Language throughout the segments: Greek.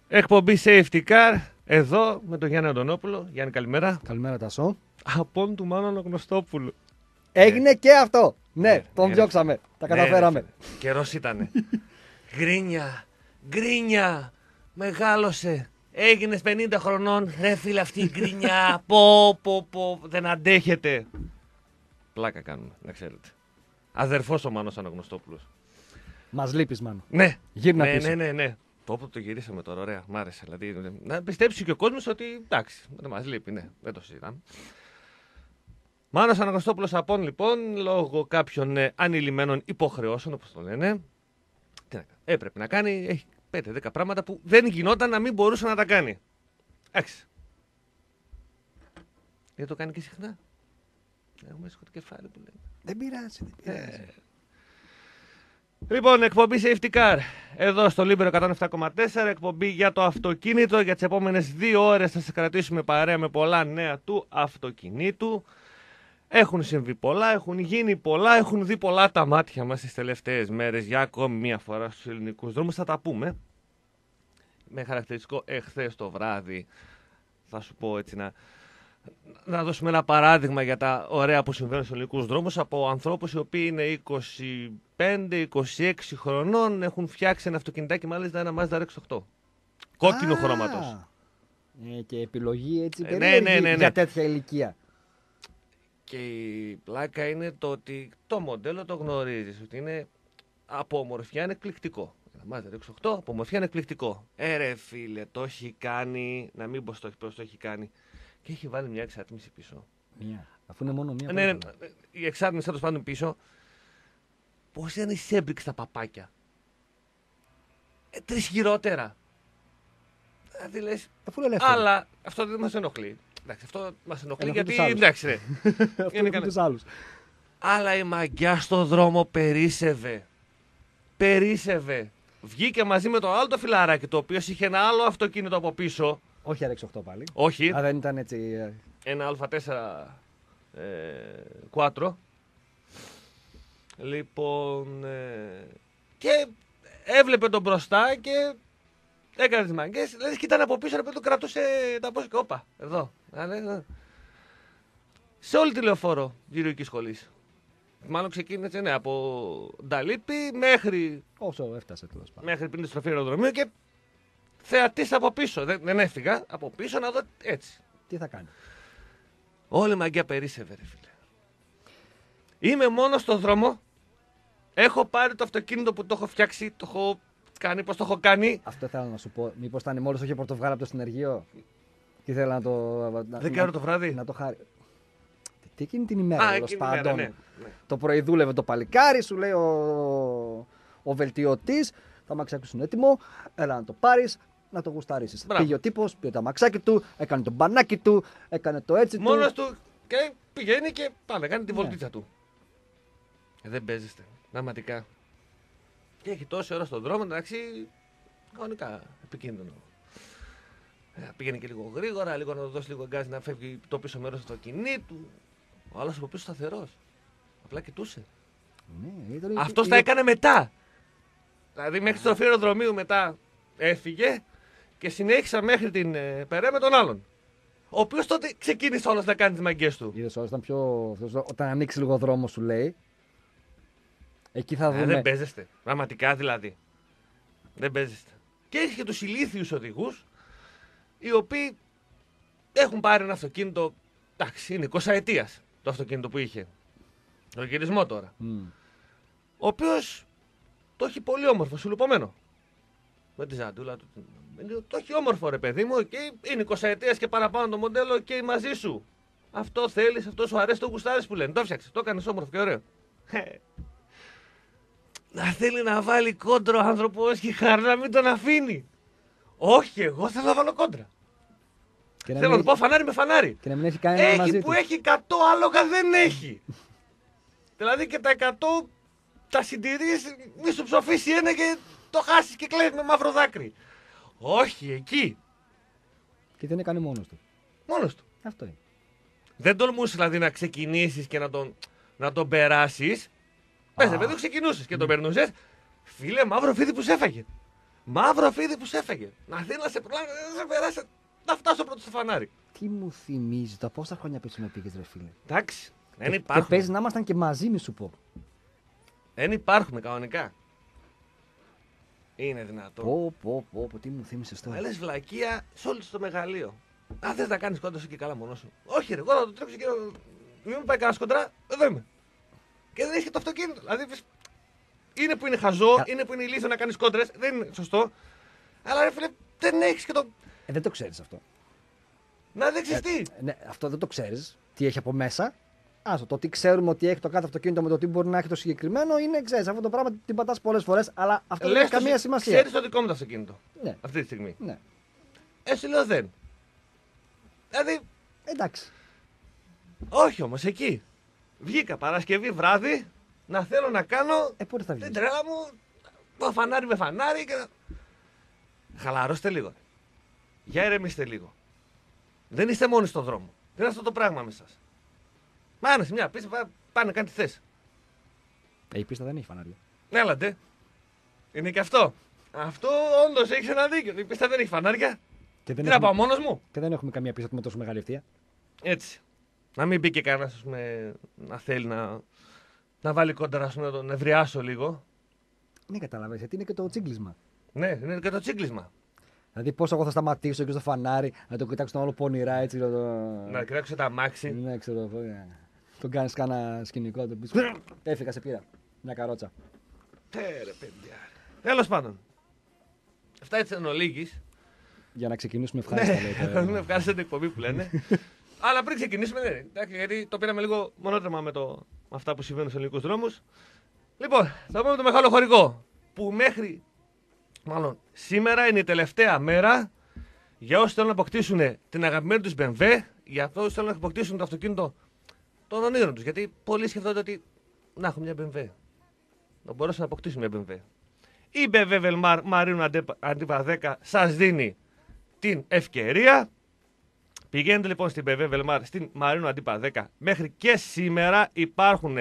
Εκπομπή Safety Car, εδώ με τον Γιάννη Αντωνόπουλο. Γιάννη, καλημέρα. Καλημέρα, Τασό. Από του Μάνου Γνωστόπουλου. Έγινε και αυτό. Ναι, τον διώξαμε. Τα καταφέραμε. Καιρός ήτανε. Γκρίνια. Μεγάλωσε. Έγινες 50 χρονών. Ρε φίλε, αυτή η γκρίνια. Πω. Δεν αντέχετε. Πλάκα κάνουμε, να ξέρετε. Αδερφός ο Μάνος Αναγνωστόπουλος. Μας λείπεις, Μάνο. Ναι. Γύρνα πίσω. Ναι. Το γυρίσαμε τώρα, ωραία. Μ' άρεσε. Δηλαδή, να πιστέψει και ο κόσμος ότι εντάξει, δεν μας λείπει, ναι. Δεν το συζητάμε. Μάνος Αναγνωστόπουλος Απών, λοιπόν, λόγω κάποιων ανηλυμένων υποχρεώσεων, όπως το λένε, τι να κάνει. Έπρεπε να κάνει, έχει 5-10 πράγματα που δεν γινόταν να μην μπορούσε να τα κάνει. Εντάξει. Δεν το κάνει και συχνά. Έχουμε το κεφάλι που λέμε. Δεν πειράζει. Λοιπόν, εκπομπή Safety Car. Εδώ στο Λίμπερο 107,4. Εκπομπή για το αυτοκίνητο. Για τις επόμενες 2 ώρες θα σας κρατήσουμε παρέα με πολλά νέα του αυτοκινήτου. Έχουν συμβεί πολλά, έχουν γίνει πολλά, έχουν δει πολλά τα μάτια μας τις τελευταίες μέρες για ακόμη μία φορά στους ελληνικούς δρόμους. Θα τα πούμε. Με χαρακτηριστικό εχθές το βράδυ, θα σου πω έτσι να δώσουμε ένα παράδειγμα για τα ωραία που συμβαίνουν στους ελληνικούς δρόμους από ανθρώπους οι οποίοι είναι 25-26 χρονών, έχουν φτιάξει ένα αυτοκινητάκι, μάλιστα ένα Mazda RX-8. Κόκκινου χρώματος. Και επιλογή έτσι ναι. για τέτοια ηλικία. Και η πλάκα είναι το ότι το μοντέλο το γνωρίζεις, ότι είναι από ομορφιά είναι εκπληκτικό. Mazda RX-8 από ομορφιά είναι εκπληκτικό. Ρε φίλε, το έχει κάνει, να μην πω πώς το έχει κάνει. Και έχει βάλει μια εξάτμιση πίσω. Αφού είναι μόνο μία. Ναι, η εξάτμιση τέλος πάντων πίσω. Πώς είναι εισέμπριξε τα παπάκια. 3 χειρότερα. Δηλαδή λες, αφού είναι ελεύθερο. αλλά αυτό δεν μας ενοχλεί. Εντάξει, αυτό μας ενοχλεί γιατί. Εντάξει, ρε. Αυτό είναι τους άλλους. Αλλά η μαγκιά στο δρόμο περίσευε. Βγήκε μαζί με το άλλο το φιλαράκι, το οποίο είχε ένα άλλο αυτοκίνητο από πίσω. Όχι RX-8 πάλι. Όχι. Δεν ήταν έτσι. Ένα Α4 Quattro. Λοιπόν. Και έβλεπε τον μπροστά και έκανε τις μαγκές. Δηλαδή και ήταν από πίσω, το κρατούσε τα πόσα και όπα. Εδώ. Σε όλη τη λεωφόρο γύρω εκεί σχολής. Μάλλον ξεκίνησε από Νταλίπη μέχρι. Όσο έφτασε τέλος πάντων. Μέχρι πριν τη στροφή αεροδρομίου και θεατής από πίσω. Δεν έφυγα από πίσω να δω έτσι. Τι θα κάνει. Όλη η μαγκιά περίσευε, ρε φίλε. Είμαι μόνο στο δρόμο. Έχω πάρει το αυτοκίνητο που το έχω φτιάξει, το έχω κάνει, πώς το έχω κάνει. Αυτό ήθελα να σου πω. Μήπως ήταν μόλις όχι πορτοβγάλα από το συνεργείο. Και ήθελα να το. Δεν κάνω το βράδυ. Να το χάρη. Τι εκείνη την ημέρα, τέλος πάντων. Ναι. Το πρωί δούλευε το παλικάρι, σου λέει ο βελτιωτής. Τα μαξάκι σου είναι έτοιμο. Έλα να το πάρεις, να το γουσταρίσεις. Πήγε ο τύπος, πήρε το αμαξάκι του, έκανε το μπανάκι του, έκανε το έτσι μόνος του και πηγαίνει και πάμε, κάνει τη βολτίτσα του. Δεν παίζεστε, πραγματικά. Και έχει τόση ώρα στον δρόμο, εντάξει, κανονικά επικίνδυνο. Πήγαινε και λίγο γρήγορα, λίγο να του δώσει λίγο γκάζι να φεύγει το πίσω μέρος του αυτοκινήτου. Ο άλλος από πίσω σταθερός. Απλά κοιτούσε. Ναι, αυτός τα έκανε μετά. Δηλαδή μέχρι τη στροφή αεροδρομίου μετά έφυγε και συνέχισα μέχρι την Περέ με τον άλλον. Ο οποίος τότε ξεκίνησε όλος να κάνει τις μαγκές του. Είδες όλος ήταν πιο. Όταν ανοίξει λίγο δρόμο σου λέει. Εκεί θα δούμε. Δεν παίζεστε. Πραγματικά δηλαδή. Δεν παίζεστε. Και έχει και τους ηλίθιους οδηγούς οι οποίοι έχουν πάρει ένα αυτοκίνητο. Εντάξει, είναι 20 ετίας το αυτοκίνητο που είχε. Το γυρισμό τώρα. Ο οποίος το έχει πολύ όμορφο, σουλουπωμένο. Με τη ζαντούλα του. Το έχει όμορφο ρε παιδί μου και είναι 20 ετίας και παραπάνω το μοντέλο και μαζί σου. Αυτό θέλεις, αυτό σου αρέσει, το γουστάρεις που λένε. Το φτιάξε, το έκανες όμορφο και ωραίο. Να θέλει να βάλει κόντρο ο άνθρωπος και χαρά να μην τον αφήνει. Όχι, εγώ θέλω να βάλω κόντρα. Θέλω να του πω φανάρι με φανάρι. Και να μην έχει κανένα μαζί που του. έχει 100 άλογα δεν έχει. Δηλαδή και τα 100 τα συντηρείς, μη σου ψοφήσει ένα και το χάσεις και κλαίεις με μαύρο δάκρυ. Όχι, εκεί. Και δεν έκανε μόνος του. Μόνος του. Αυτό είναι. Δεν τολμούσες δηλαδή να ξεκινήσεις και να τον περάσεις. Πες, παιδί, ξεκινούσες και τον περνούσες. Φίλε, μαύρο φίδι που σε έφαγε. Μαύρο φίδι που σε έφεγε. Να δει να σε περάσει, να φτάσω πρώτο στο φανάρι. Τι μου θυμίζει, τα πόσα χρόνια πίσω με πήγες, ρε φίλε. Εντάξει, δεν Και υπάρχουν. παίζει να ήμασταν και μαζί, μη σου πω. Δεν υπάρχουν κανονικά. Είναι δυνατόν. Πω, τι μου θύμισες τώρα. Να λες βλακεία σε όλο το μεγαλείο. Αν θες να κάνεις κόντρα σου και καλά μόνος σου. Όχι, ρε, εγώ θα το τρέξω και μην μου πάει κανένα κοντρά, εδώ είμαι. Και δεν έχει και το αυτοκίνητο. Δηλαδή, είναι που είναι χαζό, είναι που είναι ηλίθιο να κάνεις κόντρες, δεν είναι σωστό. Αλλά ρε φίλε, δεν έχεις και το. Δεν το ξέρεις αυτό. Να δείξεις τι. Ναι, αυτό δεν το ξέρεις. Τι έχει από μέσα. Άσο, το τι ξέρουμε ότι έχει το κάθε αυτοκίνητο με το τι μπορεί να έχει το συγκεκριμένο είναι, ξέρεις, αυτό το πράγμα την πατάς πολλές φορές, αλλά αυτό δεν έχει καμία σημασία. Ξέρεις το δικό μου το αυτοκίνητο. Ναι. Αυτή τη στιγμή. Ναι. Σου λέω δεν. Δηλαδή, Εντάξει. όχι όμως εκεί. Βγήκα Παρασκευή βράδυ να θέλω να κάνω Πότε θα την βγεις. τρέλα μου. Το φανάρι με φανάρι και. Χαλαρώστε λίγο. Για ηρεμήστε λίγο. Δεν είστε μόνοι στον δρόμο. Δεν είναι αυτό το πράγμα με σας. Μάνε σε μια πίστα, πάνε κάνει τη θέση. Η πίστα δεν έχει φανάρια. Έλατε. Είναι και αυτό. Αυτό όντως έχει ένα δίκιο. Η πίστα δεν έχει φανάρια. Και Τι να πάω μόνος μου. Και δεν έχουμε καμία πίστα με τόσο μεγάλη ευθεία. Έτσι. Να μην μπει και κανένας να θέλει να βάλει κόντρα σου, να τον νευριάσω λίγο. Ναι, καταλαβαίνεις, γιατί είναι και το τσίγκλισμα. Ναι, είναι και το τσίγκλισμα. Δηλαδή, πώς εγώ θα σταματήσω και στο φανάρι, να το κοιτάξω τον άλλο πονηρά έτσι. Να κοιτάξω τα αμάξι. Ναι, ξέρω εγώ. Τον κάνεις κάνα σκηνικό, τον πεις. Έφυγα, σε πήρα. Μια καρότσα. Ρε παιδιά. Τέλος πάντων. Αυτά έτσι εν ολίγης. Για να ξεκινήσουμε ευχάριστα. Ναι, ευχάριστα την εκπομπή που λένε. Αλλά πριν ξεκινήσουμε, ναι, εντάξει, γιατί το πήραμε λίγο μονότρεμα με αυτά που συμβαίνουν στους ελληνικούς δρόμους. Λοιπόν, θα πούμε το μεγάλο χωρικό. Που μάλλον σήμερα είναι η τελευταία μέρα για όσοι θέλουν να αποκτήσουν την αγαπημένη τους BMW, για όσοι θέλουν να αποκτήσουν το αυτοκίνητο των ονείρων τους. Γιατί πολλοί σκεφτόνται ότι να έχω μια BMW. Να μπορέσω να αποκτήσω μια BMW. Η BMW Velmar Μαρίνου Αντίπα 10 σας δίνει την ευκαιρία. Πηγαίνετε λοιπόν στην BMW Velmar στην Μαρίνου Αντίπα 10. Μέχρι και σήμερα υπάρχουν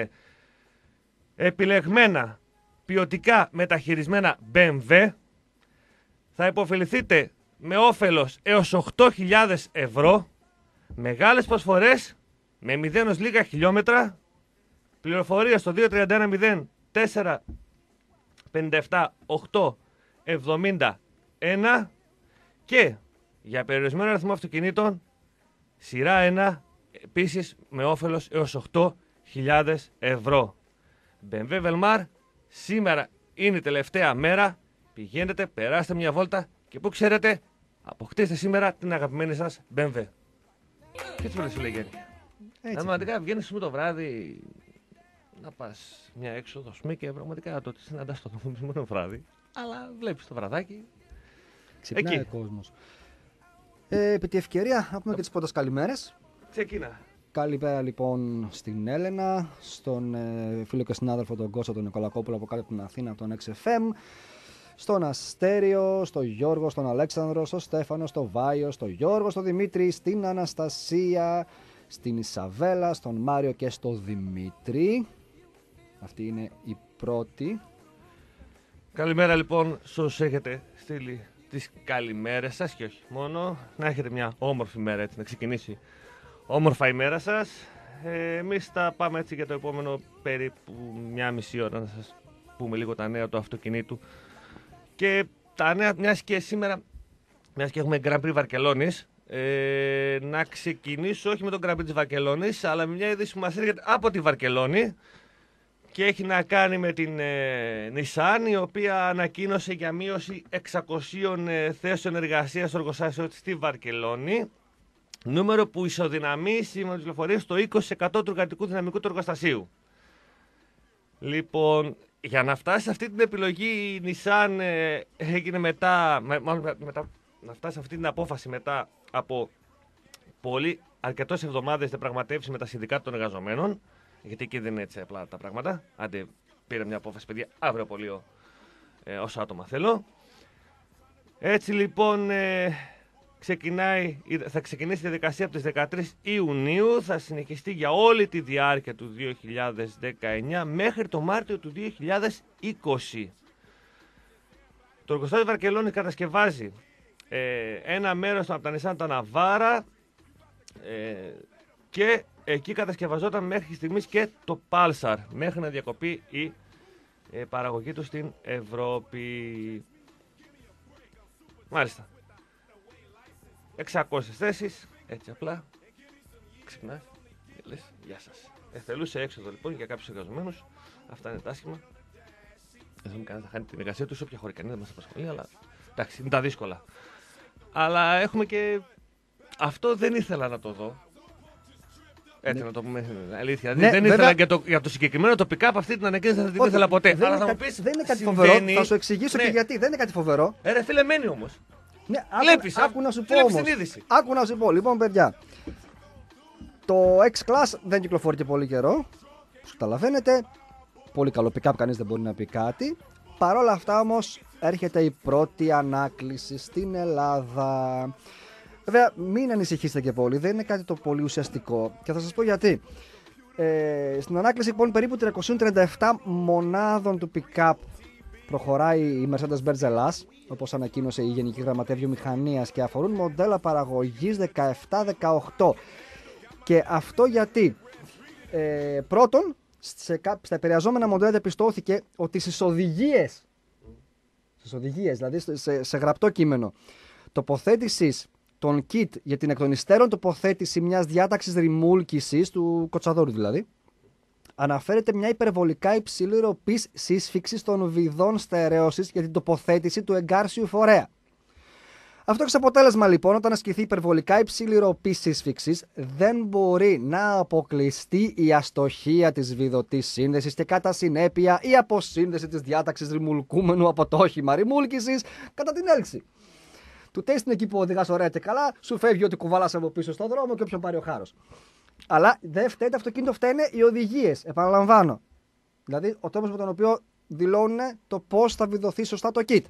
επιλεγμένα ποιοτικά μεταχειρισμένα BMW. Θα υποφεληθείτε με όφελος έως 8.000 ευρώ. Μεγάλες προσφορές με 0 ως λίγα χιλιόμετρα. Πληροφορία στο 2310 4 57 8 71 και για περιορισμένο αριθμό αυτοκινήτων σειρά 1 επίσης με όφελος έως 8.000 ευρώ. BMW Velmar, σήμερα είναι η τελευταία μέρα. Πηγαίνετε, περάστε μια βόλτα και που ξέρετε, αποκτήστε σήμερα την αγαπημένη σας BMW. Και έτσι πρέπει να σου λέει Γέννη. Πραγματικά βγαίνεις το βράδυ να πας μια έξοδο και πραγματικά τότε συναντάς το δομισμένο βράδυ. Αλλά βλέπεις το βραδάκι. Ξυπνάει ο κόσμος. Επί τη ευκαιρία, να πούμε και τις πρώτες καλημέρες. Ξεκίνα. Καλημέρα λοιπόν στην Έλενα, στον φίλο και συνάδελφο τον Κώστα τον Νικολακόπουλο από κάτω από την Αθήνα, από τον XFM, στον Αστέριο, στον Γιώργο, στον Αλέξανδρο, στον Στέφανο, στον Βάιο, στον Γιώργο, στον Δημήτρη, στην Αναστασία, στην Ισαβέλα, στον Μάριο και στον Δημήτρη. Αυτή είναι η πρώτη. Καλημέρα λοιπόν σε όσους έχετε στείλει τις καλημέρες σας και όχι μόνο. Να έχετε μια όμορφη μέρα, έτσι, να ξεκινήσει όμορφα η μέρα σας. Εμείς θα πάμε έτσι για το επόμενο περίπου μια μισή ώρα να σας πούμε λίγο τα νέα του αυτοκινήτου. Και τα νέα, μιας και σήμερα, μιας και έχουμε Grand Prix Βαρκελόνης, να ξεκινήσω όχι με τον Grand Prix της Βαρκελόνης, αλλά με μια είδηση που μας έρχεται από τη Βαρκελόνη και έχει να κάνει με την Nissan, η οποία ανακοίνωσε για μείωση 600 θέσεων εργασίας στο εργοστάσιο της στη Βαρκελόνη. Νούμερο που ισοδυναμεί σήμερα τις πληροφορίες στο 20% του εργατικού δυναμικού του εργοστασίου. Λοιπόν, για να φτάσει σε αυτή την επιλογή η Nissan έγινε να φτάσει σε αυτή την απόφαση μετά από αρκετές εβδομάδες διαπραγματεύσεις με τα συνδικάτα των εργαζομένων, γιατί εκεί δεν είναι έτσι απλά τα πράγματα. Άντε πήρα μια απόφαση, παιδιά, αύριο απολύω όσα άτομα θέλω. Έτσι λοιπόν θα ξεκινήσει η διαδικασία από τις 13 Ιουνίου, θα συνεχιστεί για όλη τη διάρκεια του 2019 μέχρι το Μάρτιο του 2020. Το εργοστάσιο Βαρκελόνη κατασκευάζει ένα μέρος από τα Nissan τα Navara και εκεί κατασκευαζόταν μέχρι στιγμής και το Pulsar, μέχρι να διακοπεί η παραγωγή του στην Ευρώπη. Μάλιστα. 600 θέσεις, έτσι απλά. Ξυπνάς και λες γεια σας. Εθελούσε έξοδο λοιπόν για κάποιους εργαζομένους. Αυτά είναι τα άσχημα. Δεν θέλουμε κανένα να χάνει την εργασία του, όποια χωρί κανένα δεν μας απασχολεί, αλλά εντάξει, είναι τα δύσκολα. Αλλά έχουμε και. Αυτό δεν ήθελα να το δω. Έτσι να το πούμε αλήθεια. Ναι, δεν ήθελα για το συγκεκριμένο το pick-up αυτή την ανακοίνωση, δεν την ήθελα ποτέ. Αλλά θα μου πεις, δεν είναι κάτι συμβαίνει, φοβερό. Θα σου εξηγήσω και γιατί. Δεν είναι κάτι φοβερό. Ρε φίλε, μένει όμως. Ναι, Βλέπεις, άκου να σου πω βλέπεις όμως. την είδηση. Άκου να σου πω. Λοιπόν, παιδιά, το X-Class δεν κυκλοφορεί και πολύ καιρό. Όπως καταλαβαίνετε. Πολύ καλό pick-up, κανείς δεν μπορεί να πει κάτι. Παρ' όλα αυτά όμως έρχεται η πρώτη ανάκληση στην Ελλάδα. Βέβαια, μην ανησυχήσετε και πολύ, δεν είναι κάτι το πολύ ουσιαστικό και θα σας πω γιατί. Στην ανάκληση λοιπόν περίπου 337 μονάδων του pick-up προχωράει η Mercedes-Benz Ελλάς, όπως ανακοίνωσε η Γενική Γραμματέα Βιομηχανίας, και αφορούν μοντέλα παραγωγής 17-18. Και αυτό γιατί πρώτον, στα επηρεαζόμενα μοντέλα διαπιστώθηκε ότι στις οδηγίες, δηλαδή σε γραπτό κείμενο τοποθέτησης των kit για την εκ των υστέρων τοποθέτηση μιας διάταξης ρημούλκησης, του κοτσαδόρου δηλαδή, αναφέρεται μια υπερβολικά υψηλή ροπής σύσφυξης των βιδών στερέωσης για την τοποθέτηση του εγκάρσιου φορέα. Αυτό εξ αποτέλεσμα λοιπόν, όταν ασκηθεί υπερβολικά υψηλή ροπή σύσφυξης, δεν μπορεί να αποκλειστεί η αστοχία της βιδωτής σύνδεσης και κατά συνέπεια η αποσύνδεση της διάταξης ρημουλκούμενου από το όχημα ρημούλκησης κατά την έλξη. Του τέστην εκεί που οδηγάς ωραία και καλά, σου φεύγει ότι κουβάλας από πίσω στον δρόμο και όποιον πάρει ο χάρος. Αλλά δεν φταίει το αυτοκίνητο, φταίνε οι οδηγίες. Επαναλαμβάνω. Δηλαδή ο τρόπος με τον οποίο δηλώνουν το πώς θα βιδωθεί σωστά το kit.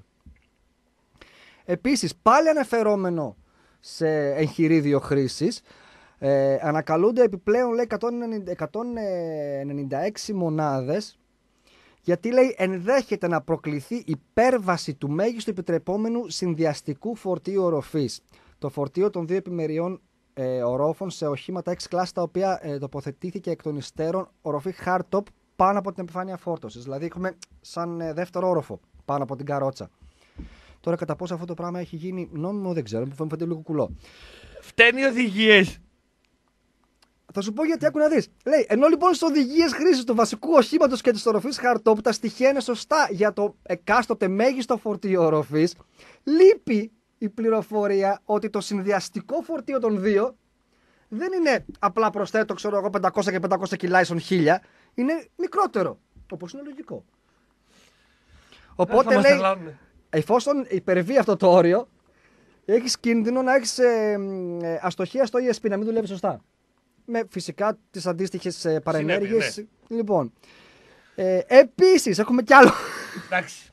Επίσης, πάλι αναφερόμενο σε εγχειρίδιο χρήσης, ανακαλούνται επιπλέον λέει 196 μονάδες, γιατί λέει ενδέχεται να προκληθεί υπέρβαση του μέγιστου επιτρεπόμενου συνδυαστικού φορτίου οροφής. Το φορτίο των δύο επιμεριών ορόφων σε οχήματα X-Class, τα οποία τοποθετήθηκε εκ των υστέρων οροφή hardtop πάνω από την επιφάνεια φόρτωσης. Δηλαδή έχουμε σαν δεύτερο όροφο πάνω από την καρότσα. Τώρα κατά πόσο αυτό το πράγμα έχει γίνει νόμιμο δεν ξέρω, μου φαίνεται λίγο κουλό. Φταίνει οι οδηγίες. Θα σου πω γιατί, άκου να δεις. Λέει, ενώ λοιπόν στις οδηγίες χρήσης του βασικού οχήματος και της οροφής hardtop τα στοιχεία είναι σωστά για το εκάστοτε μέγιστο φορτίο οροφής, λείπει η πληροφορία ότι το συνδυαστικό φορτίο των δύο δεν είναι απλά προσθέτω, ξέρω εγώ, 500 και 500 κιλά ίσον 1000, είναι μικρότερο. Όπως είναι λογικό. Οπότε λέει, εφόσον υπερβεί αυτό το όριο, έχεις κίνδυνο να έχεις αστοχία στο ESP, να μην δουλεύει σωστά. Με φυσικά τις αντίστοιχες παρενέργειες. Ναι. Λοιπόν, επίσης έχουμε κι άλλο. Εντάξει.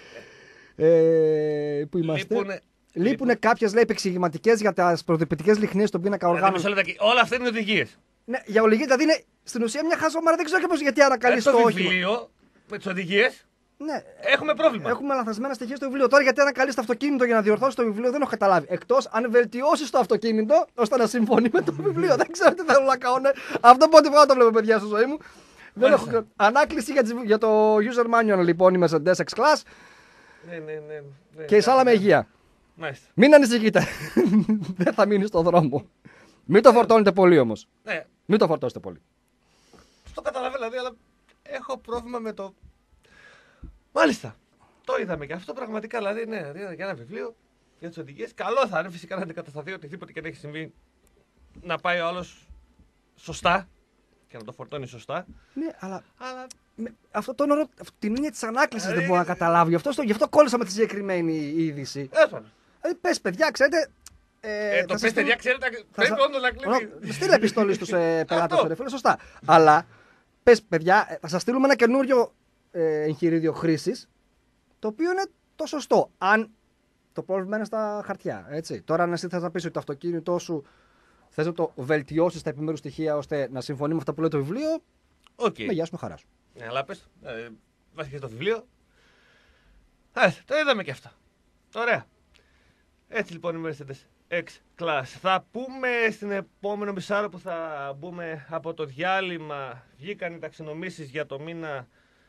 Πού είμαστε? Λείπουν κάποιες επεξηγηματικές για τις προδιοποιητικές λιχνίες των πίνακα οργάνων. Όλα αυτά είναι οδηγίες. Ναι, για οδηγίες, δηλαδή είναι στην ουσία μια χαζόμαρα, δεν ξέρω γιατί ανακαλείς το όχημα. Το βιβλίο με τις οδηγίες. Ναι. Έχουμε πρόβλημα. Έχουμε λανθασμένα στοιχεία στο βιβλίο. Τώρα γιατί ανακαλείς το αυτοκίνητο για να διορθώσεις το βιβλίο δεν έχω καταλάβει. Εκτός αν βελτιώσεις το αυτοκίνητο ώστε να συμφωνεί με το βιβλίο. Δεν ξέρω τι θέλουν να κάνουν. Αυτό πρώτη φορά το βλέπω, παιδιά, στη ζωή μου. Δεν έχω... Ανάκληση για το user manual λοιπόν, η Mercedes X-Class. Ναι. Και εισάλα με υγεία. Μάλιστα. Μην ανησυχείτε. Δεν θα μείνει στον δρόμο. Μην το φορτώνετε πολύ όμως. Ναι. Μην το φορτώσετε πολύ. Το καταλαβαίνω δηλαδή, αλλά έχω πρόβλημα με το. Μάλιστα. Το είδαμε και αυτό πραγματικά. Δηλαδή, ναι, για ένα βιβλίο για τις οδηγίες. Καλό θα είναι φυσικά να αντικατασταθεί οτιδήποτε και να έχει συμβεί, να πάει ο άλλος σωστά και να το φορτώνει σωστά. Ναι, αλλά... Αυτό το όνομα, την έννοια της ανάκλησης δεν μπορώ να καταλάβω. Γι' αυτό κόλλησα με τη συγκεκριμένη είδηση. Πες, παιδιά, ξέρετε. Το πες, παιδιά, ξέρετε. Πρέπει όντως να κλείσει. Στείλε επιστολή στους πελάτες, ρε φίλε, σωστά. Αλλά πες, παιδιά, θα σας στείλουμε ένα καινούριο εγχειρίδιο χρήσης, το οποίο είναι το σωστό. Αν το πρόβλημα είναι στα χαρτιά. Έτσι. Τώρα, αν εσύ θες να πεις ότι το αυτοκίνητό σου θες να το βελτιώσεις τα επιμέρους στοιχεία ώστε να συμφωνεί με αυτά που λέει το βιβλίο. Με γεια σου, με χαρά σου. Ναι, αλλά πες, βάσκες το βιβλίο. Το είδαμε και αυτό. Ωραία. Έτσι λοιπόν οι Mercedes X-Class. Θα πούμε στην επόμενο μισάρο που θα μπούμε από το διάλειμμα. Βγήκαν οι ταξινομήσεις για το μήνα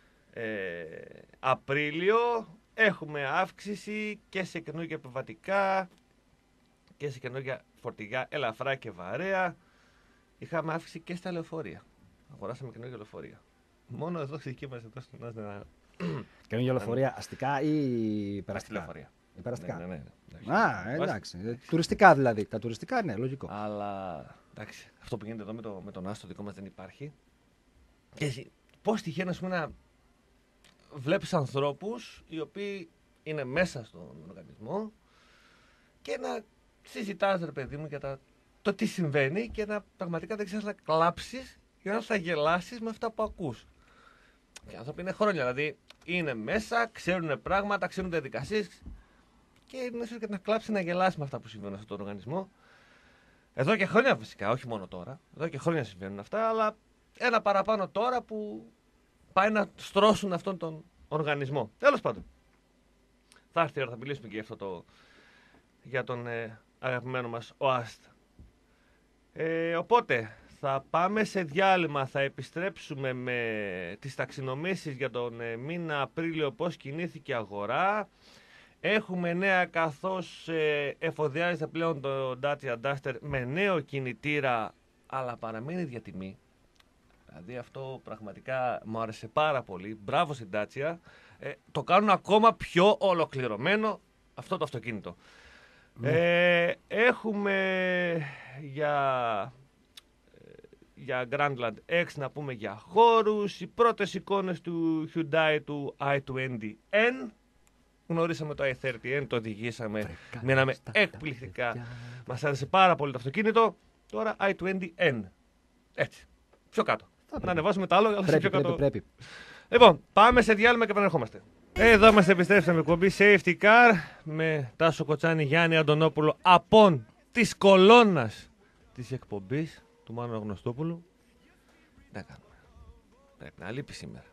Απρίλιο. Έχουμε αύξηση και σε καινούργια επιβατικά και σε καινούργια φορτηγά ελαφρά και βαρέα. Είχαμε αύξηση και στα λεωφορεία. Αγοράσαμε καινούργια λεωφορεία. Μόνο εδώ στη δική μας εδώ Καινούργια λεωφορεία αστικά ή περαστικά? λεωφορεία. Περαστικά. Ναι. Εντάξει. Τουριστικά δηλαδή. Τα τουριστικά, ναι, λογικό. Αλλά εντάξει, αυτό που γίνεται εδώ με τον Άστο δικό μας δεν υπάρχει. Και εσύ, πώς τυχαίνει να βλέπεις ανθρώπους οι οποίοι είναι μέσα στον οργανισμό και να συζητάς, ρε παιδί μου, για το τι συμβαίνει και να πραγματικά δεν ξέρεις να κλάψεις ή να θα γελάσεις με αυτά που ακούς. Οι άνθρωποι είναι χρόνια, δηλαδή είναι μέσα, ξέρουν πράγματα, ξέρουν διαδικασίες και είναι ίσως και να κλάψεις να γελάσεις με αυτά που συμβαίνουν σε αυτόν τον οργανισμό. Εδώ και χρόνια φυσικά, όχι μόνο τώρα, εδώ και χρόνια συμβαίνουν αυτά, αλλά ένα παραπάνω τώρα που πάει να στρώσουν αυτόν τον οργανισμό. Τέλος πάντων. Θα έρθει η ώρα, θα μιλήσουμε και για τον αγαπημένο μας ΟΑΣΤ. Οπότε θα πάμε σε διάλειμμα, θα επιστρέψουμε με τις ταξινομήσεις για τον μήνα Απρίλιο, πώς κινήθηκε η αγορά. Έχουμε νέα καθώς εφοδιάζεται πλέον το Dacia Duster με νέο κινητήρα, αλλά παραμένει διατιμή. Δηλαδή αυτό πραγματικά μου άρεσε πάρα πολύ. Μπράβο στην Dacia. Το κάνουν ακόμα πιο ολοκληρωμένο αυτό το αυτοκίνητο. Έχουμε για Grandland X να πούμε για χώρους. Οι πρώτες εικόνες του Hyundai του i20N. Γνωρίσαμε το i30N, το οδηγήσαμε, μείναμε εκπληκτικά. Μας άρεσε πάρα πολύ το αυτοκίνητο. Τώρα i20N. Έτσι, πιο κάτω. Να ανεβάσουμε τα άλλο, αλλά πιο κάτω. Πρέπει. Λοιπόν, πάμε σε διάλειμμα και επανερχόμαστε. Εδώ είμαστε, επιστρέψαμε εκπομπή Safety Car με Τάσο Κοτσάνη, Γιάννη Αντωνόπουλο, απόν της κολόνας της εκπομπής του Μάνου Αγνωστόπουλου. Δεν κάνουμε. Πρέπει να λείπει σήμερα.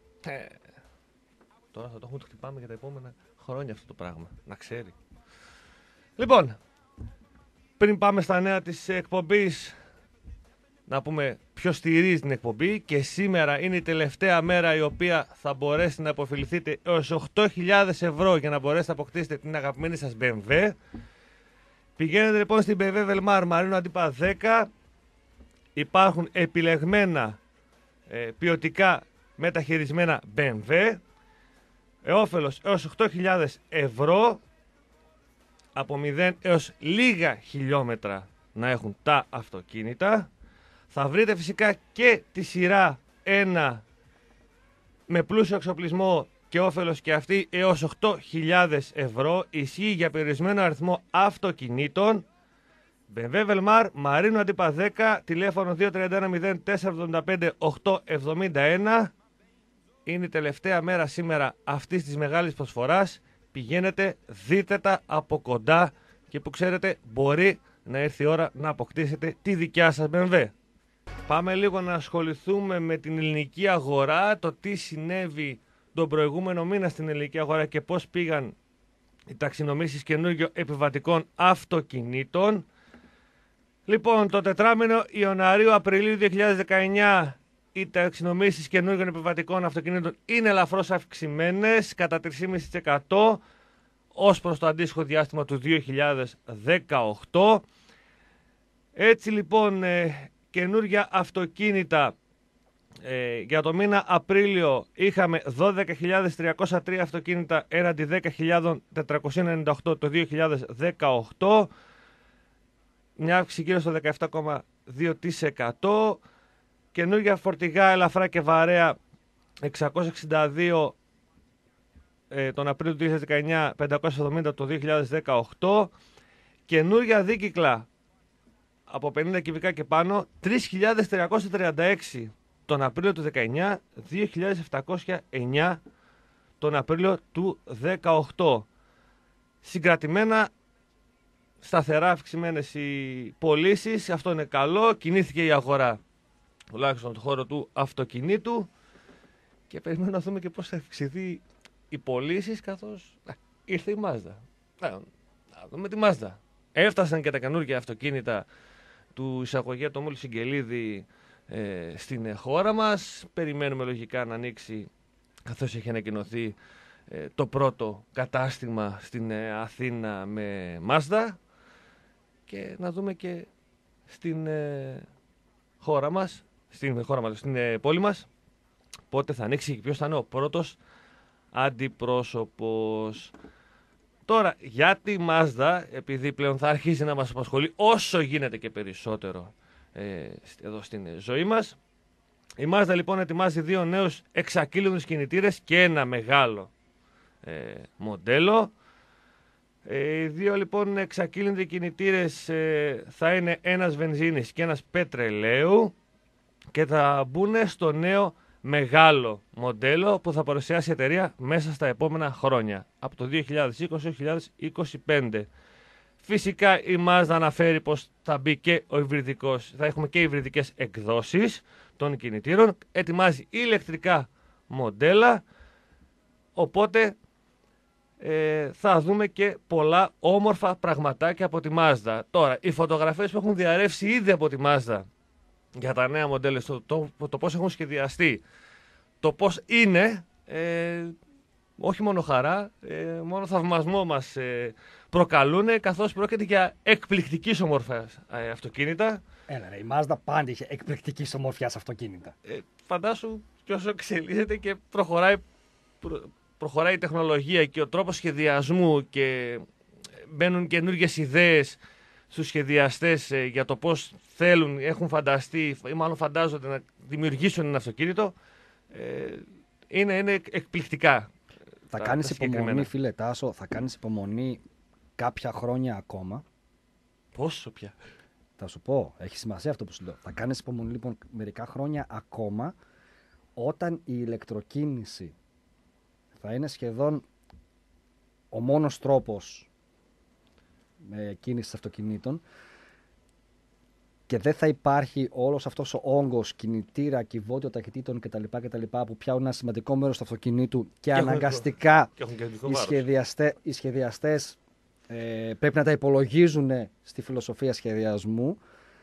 Τώρα θα το έχουμε, το χτυπάμε για τα επόμενα χρόνια αυτό το πράγμα. Να ξέρει. Λοιπόν, πριν πάμε στα νέα της εκπομπής, να πούμε ποιος στηρίζει την εκπομπή, και σήμερα είναι η τελευταία μέρα η οποία θα μπορέσετε να υποφεληθείτε έως 8.000 ευρώ για να μπορέσετε να αποκτήσετε την αγαπημένη σας BMW. Πηγαίνετε λοιπόν στην BMW Velmar Μαρίνο Αντίπα 10. Υπάρχουν επιλεγμένα ποιοτικά μεταχειρισμένα BMW. Όφελος έως 8.000 ευρώ, από 0 έως λίγα χιλιόμετρα να έχουν τα αυτοκίνητα. Θα βρείτε φυσικά και τη σειρά 1 με πλούσιο εξοπλισμό και όφελος και αυτή έως 8.000 ευρώ. Ισχύει για περιορισμένο αριθμό αυτοκινήτων. BMW Velmar, Μαρίνο Αντίπα 10, τηλέφωνο 231 0475 871. Είναι η τελευταία μέρα σήμερα αυτής της μεγάλης προσφοράς. Πηγαίνετε, δείτε τα από κοντά και που ξέρετε μπορεί να έρθει η ώρα να αποκτήσετε τη δικιά σας BMW. Πάμε λίγο να ασχοληθούμε με την ελληνική αγορά, το τι συνέβη τον προηγούμενο μήνα στην ελληνική αγορά και πώς πήγαν οι ταξινομήσεις καινούργιων επιβατικών αυτοκινήτων. Λοιπόν, το τετράμινο Ιανουαρίου-Απριλίου 2019 οι ταξινομήσεις καινούργιων επιβατικών αυτοκινήτων είναι ελαφρώς αυξημένες κατά 3,5% ως προς το αντίστοιχο διάστημα του 2018. Έτσι λοιπόν καινούργια αυτοκίνητα για το μήνα Απρίλιο είχαμε 12.303 αυτοκίνητα έναντι 10.498 το 2018, μια αύξηση γύρω στο 17,2%. Καινούργια φορτηγά ελαφρά και βαρέα 662 τον Απρίλιο του 2019, 570 το 2018. Καινούργια δίκυκλα από 50 κυβικά και πάνω 3.336 τον Απρίλιο του 19, 2.709 τον Απρίλιο του 18. Συγκρατημένα, σταθερά αυξημένες οι πωλήσεις, αυτό είναι καλό. Κινήθηκε η αγορά, τουλάχιστον στον χώρο του αυτοκινήτου, και περιμένουμε να δούμε και πώς θα αυξηθεί οι πωλήσεις καθώς ήρθε η Mazda. Να δούμε τη Mazda. Έφτασαν και τα καινούργια αυτοκίνητα του εισαγωγέα του Μόλι Συγγελίδη στην χώρα μας. Περιμένουμε λογικά να ανοίξει, καθώς έχει ανακοινωθεί, το πρώτο κατάστημα στην Αθήνα με Mazda, και να δούμε και στην χώρα μας, στην πόλη μας, πότε θα ανοίξει και ποιος θα είναι ο πρώτος αντιπρόσωπος. Τώρα, για τη Mazda, επειδή πλέον θα αρχίσει να μας απασχολεί όσο γίνεται και περισσότερο εδώ στην ζωή μας, η Mazda λοιπόν ετοιμάζει 2 νέους εξακύλινους κινητήρες και ένα μεγάλο μοντέλο. Οι 2 λοιπόν εξακύλινοι κινητήρες θα είναι ένας βενζίνης και ένας πετρελαίου και θα μπουν στο νέο μεγάλο μοντέλο που θα παρουσιάσει η εταιρεία μέσα στα επόμενα χρόνια, από το 2020-2025. Φυσικά η Mazda αναφέρει πως θα μπει και ο υβριδικός, θα έχουμε και υβριδικές εκδόσεις των κινητήρων, ετοιμάζει ηλεκτρικά μοντέλα, οπότε θα δούμε και πολλά όμορφα πραγματάκια από τη Mazda. Τώρα, οι φωτογραφίες που έχουν διαρρεύσει ήδη από τη Mazda για τα νέα μοντέλα, το πώς έχουν σχεδιαστεί, το πώς είναι, όχι μόνο χαρά, μόνο θαυμασμό μας προκαλούν, καθώς πρόκειται για εκπληκτικής ομορφιάς αυτοκίνητα. Έλα ρε, η Mazda πάντα είχε εκπληκτικής ομορφιάς αυτοκίνητα. Φαντάσου και όσο εξελίσσεται και προχωράει η τεχνολογία και ο τρόπος σχεδιασμού και μπαίνουν καινούργιες ιδέες στους σχεδιαστές για το πώς έχουν φανταστεί ή μάλλον φαντάζονται να δημιουργήσουν ένα αυτοκίνητο, είναι εκπληκτικά. Θα κάνεις υπομονή, φίλε Τάσο, θα κάνεις υπομονή κάποια χρόνια ακόμα. Πόσο πια? Θα σου πω, έχει σημασία αυτό που σου λέω. Θα κάνεις υπομονή λοιπόν μερικά χρόνια ακόμα, όταν η ηλεκτροκίνηση θα είναι σχεδόν ο μόνος τρόπος κίνησης αυτοκινήτων και δεν θα υπάρχει όλος αυτός ο όγκος κινητήρα, κυβότιο ταχυτήτων κτλ. Που πιάνουν ένα σημαντικό μέρος του αυτοκινήτου και αναγκαστικά οι σχεδιαστές πρέπει να τα υπολογίζουν στη φιλοσοφία σχεδιασμού.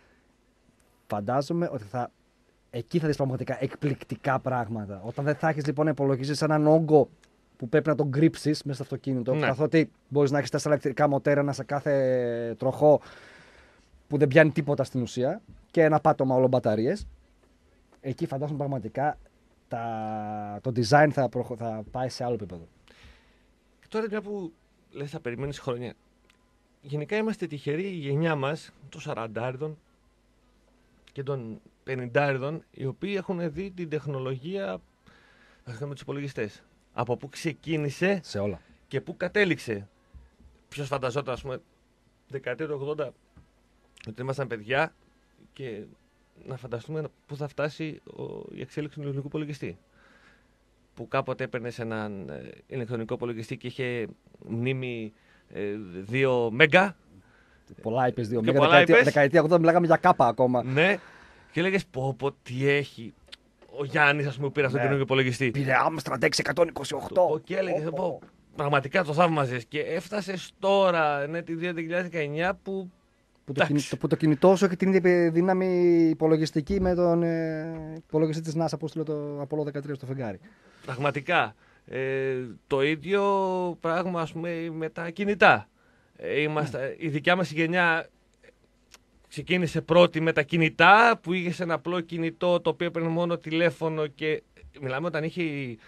Φαντάζομαι ότι εκεί θα δεις πραγματικά εκπληκτικά πράγματα. Όταν δεν θα έχεις λοιπόν να υπολογίσεις έναν όγκο που πρέπει να τον κρύψεις μέσα στο αυτοκίνητο, καθότι μπορείς να έχεις 4 ηλεκτρικά μοτέρα σε κάθε τροχό που δεν πιάνει τίποτα στην ουσία και ένα πάτωμα όλο μπαταρίες. Εκεί φαντάζομαι πραγματικά το design θα πάει σε άλλο επίπεδο. Και τώρα μια που λες θα περιμένεις χρόνια. Γενικά είμαστε τυχεροί, η γενιά μας, των 40 και των 50, οι οποίοι έχουν δει την τεχνολογία με τους υπολογιστές. Από πού ξεκίνησε σε όλα και πού κατέληξε. Ποιος φανταζόταν, ας πούμε, δεκαετία του 80, ότι ήμασταν παιδιά και να φανταστούμε πού θα φτάσει η εξέλιξη του ηλεκτρονικού υπολογιστή. Που κάποτε έπαιρνες έναν ηλεκτρονικό υπολογιστή και είχε μνήμη 2 μέγα. Πολλά είπες 2 μέγα. Δεκαετία 80 μιλάγαμε για κάπα ακόμα. Ναι. Και έλεγες πω τι έχει. Ο Γιάννης, ας πούμε, που πήρε αυτόν τον καινούργιο υπολογιστή. Πήρε Amstrad 628. Και έλεγες πραγματικά το θαύμαζες. Και έφτασες τώρα, τη 2019, που το κινητό σου έχει την ίδια δύναμη υπολογιστική με τον υπολογιστή της NASA που στείλε το Apollo 13 στο φεγγάρι. Πραγματικά. Το ίδιο πράγμα, ας πούμε, με τα κινητά. Η δικιά μας γενιά ξεκίνησε πρώτη με τα κινητά, που είχες ένα απλό κινητό το οποίο έπαιρνε μόνο τηλέφωνο και μιλάμε όταν είχε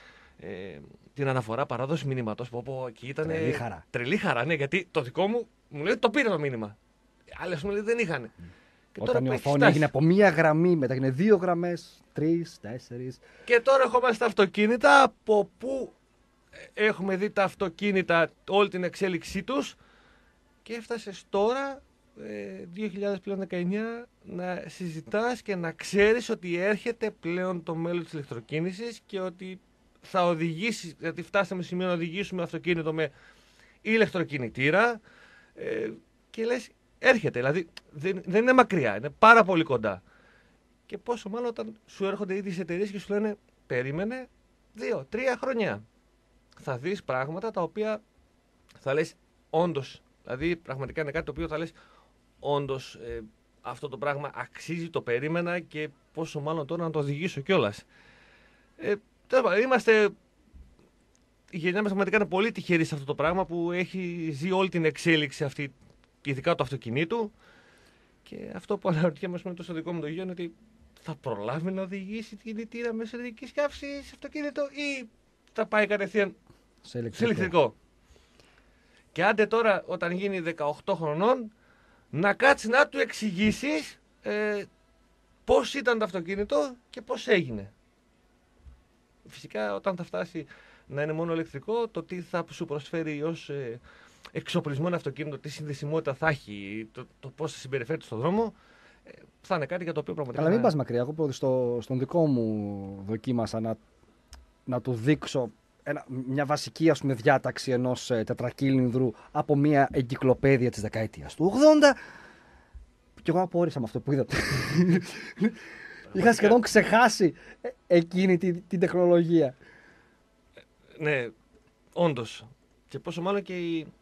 την αναφορά παράδοση μηνύματος. Και ήταν τρελή χαρά, ναι, γιατί το δικό μου λέει το πήρε το μήνυμα. Άλλοι, ας πούμε, δεν είχαν. Όταν η οθόνη έγινε από μία γραμμή, μετά έγινε 2 γραμμές, 3, 4. Και τώρα ερχόμαστε στα αυτοκίνητα, από πού έχουμε δει τα αυτοκίνητα, όλη την εξέλιξή τους, και έφτασες τώρα, 2019, να συζητάς και να ξέρεις ότι έρχεται πλέον το μέλλον της ηλεκτροκίνησης και ότι θα οδηγήσει, γιατί φτάσαμε σε σημείο να οδηγήσουμε αυτοκίνητο με ηλεκτροκινητήρα, και λες έρχεται, δηλαδή δεν είναι μακριά, είναι πάρα πολύ κοντά. Και πόσο μάλλον όταν σου έρχονται ήδη οι εταιρείες και σου λένε περίμενε 2-3 χρόνια. θα δεις πράγματα τα οποία θα λες όντως, δηλαδή πραγματικά είναι κάτι το οποίο θα λες όντως αυτό το πράγμα αξίζει, το περίμενα και πόσο μάλλον τώρα να το οδηγήσω κιόλας. Η γενιά μας πραγματικά είναι πολύ τυχερή σε αυτό το πράγμα που έχει ζει όλη την εξέλιξη αυτή, ειδικά του αυτοκινήτου. Και αυτό που αναρωτιέμαι με το στο δικό μου το γιο είναι ότι θα προλάβει να οδηγήσει την κινητήρα με εσωτερική καύση σε αυτοκίνητο ή θα πάει κατευθείαν σε ηλεκτρικό. Και άντε τώρα όταν γίνει 18 χρονών να κάτσει να του εξηγήσεις πώς ήταν το αυτοκίνητο και πώς έγινε. Φυσικά όταν θα φτάσει να είναι μόνο ηλεκτρικό, το τι θα σου προσφέρει ως εξοπλισμό ένα αυτοκίνητο, τι συνδεσιμότητα θα έχει, το πώς θα συμπεριφέρεται στον δρόμο, θα είναι κάτι για το οποίο πραγματικά. Αλλά μην πας μακριά. Εγώ στον δικό μου δοκίμασα να του δείξω μια βασική διάταξη ενός τετρακύλινδρου από μια εγκυκλοπαίδεια της δεκαετίας του 80. Και εγώ απόρρισα με αυτό που είδατε. Είχα σχεδόν ξεχάσει εκείνη την τεχνολογία. Ναι, όντως. Και πόσο μάλλον και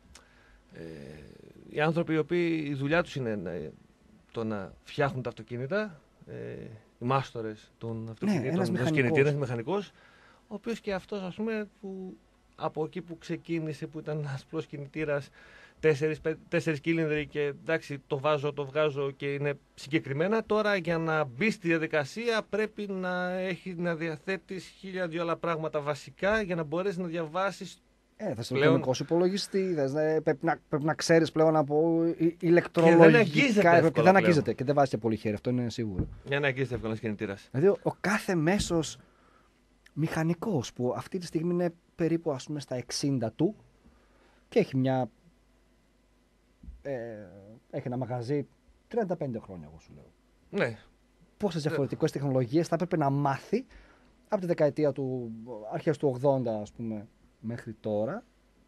οι άνθρωποι οι οποίοι η δουλειά τους είναι το να φτιάχνουν τα αυτοκίνητα, οι μάστορες των αυτοκινήτων, ένας κινητήρας, μηχανικός, ο οποίος και αυτός, ας πούμε, που από εκεί που ξεκίνησε, που ήταν ένας απλός κινητήρας, 4 κύλινδροι και εντάξει, το βγάζω και είναι συγκεκριμένα. Τώρα για να μπει στη διαδικασία πρέπει να διαθέτεις 1002 άλλα πράγματα βασικά για να μπορέσεις να διαβάσεις. Θα είσαι ηλεκτρονικός υπολογιστή, πρέπει να ξέρεις πλέον από ηλεκτρολογικά. Και δεν αγγίζεται και δεν βάζει και πολύ χέρι, αυτό είναι σίγουρο. Για να αγγίζεται εύκολα ένας κινητήρας. Δηλαδή ο κάθε μέσος μηχανικός που αυτή τη στιγμή είναι περίπου ας πούμε στα 60 του και έχει έχει ένα μαγαζί 35 χρόνια, εγώ σου λέω. Ναι. Πόσες διαφορετικές τεχνολογίες θα έπρεπε να μάθει από τη δεκαετία του αρχές του 80, ας πούμε, μέχρι τώρα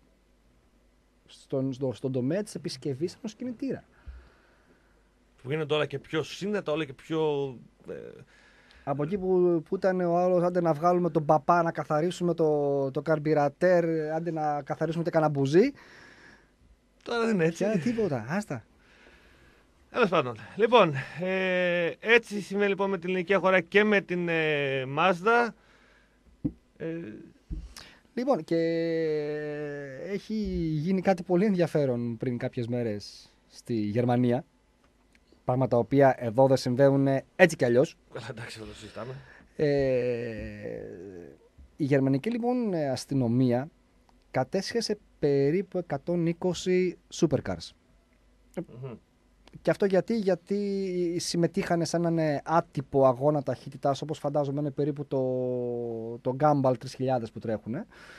στον τομέα της επισκευής ενός κινητήρα. Που γίνονται όλα και πιο σύνδετα, όλα και πιο. Από εκεί που ήταν ο άλλος, άντε να βγάλουμε τον παπά, να καθαρίσουμε το καρμπιρατέρ, άντε να καθαρίσουμε κανένα μπουζί. Τώρα δεν είναι έτσι. Τίποτα, άστα. Τέλος πάντων. Λοιπόν, έτσι σημαίνει λοιπόν με την ελληνική αγορά και με την Mazda. Λοιπόν, και έχει γίνει κάτι πολύ ενδιαφέρον πριν κάποιες μέρες στη Γερμανία. Πράγματα τα οποία εδώ δεν συμβαίνουν έτσι κι αλλιώς. Εντάξει, θα το συζητάμε. Η γερμανική λοιπόν αστυνομία κατέσχεσε περίπου 120 supercars. Και αυτό γιατί συμμετείχαν σε έναν άτυπο αγώνα ταχύτητας, όπως φαντάζομαι είναι περίπου το Gumball 3000 που τρέχουν.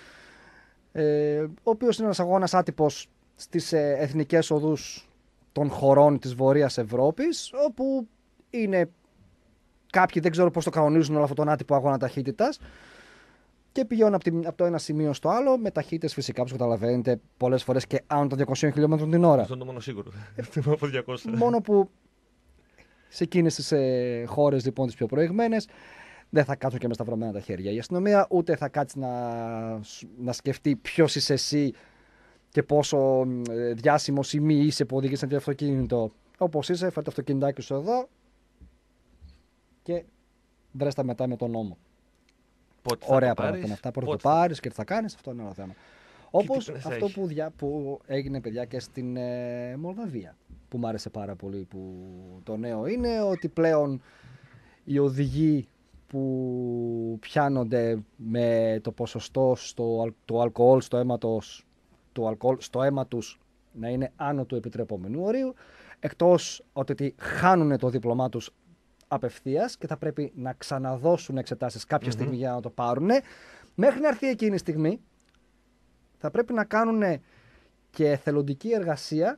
Ο οποίος είναι ένας αγώνας άτυπος στις εθνικές οδούς των χωρών της Βορείας Ευρώπης, όπου είναι κάποιοι, δεν ξέρω πώς το κανονίζουν όλο αυτόν τον άτυπο αγώνα ταχύτητας, και πηγαίνουν από το ένα σημείο στο άλλο με ταχύτητες φυσικά, όπως καταλαβαίνετε, πολλές φορές και άνω των 200 χιλιόμετρων την ώρα. Αυτό είναι το μόνο σίγουρο. Από 200. Μόνο που σε εκείνες τις χώρες λοιπόν τις πιο προηγμένες δεν θα κάτσουν και με σταυρωμένα τα χέρια η αστυνομία, ούτε θα κάτσει να σκεφτεί ποιος είσαι εσύ και πόσο διάσημος ή μη είσαι που οδηγείς ένα αυτοκίνητο. Όπως είσαι, φέρε το αυτοκινητάκι σου εδώ και βρες τα μετά με τον νόμο. Ωραία πράγματα είναι αυτά. Πότε το πάρεις και τι θα κάνεις, αυτό είναι ένα θέμα. Όπως αυτό που έγινε, παιδιά, και στην Μολδαβία, που μου άρεσε πάρα πολύ, που το νέο είναι ότι πλέον οι οδηγοί που πιάνονται με το ποσοστό του αλκοόλ στο αίμα τους να είναι άνω του επιτρεπόμενου ορίου, εκτός ότι χάνουν το δίπλωμά τους απευθείας και θα πρέπει να ξαναδώσουν εξετάσεις κάποια στιγμή για να το πάρουν. Μέχρι να έρθει εκείνη η στιγμή θα πρέπει να κάνουν και εθελοντική εργασία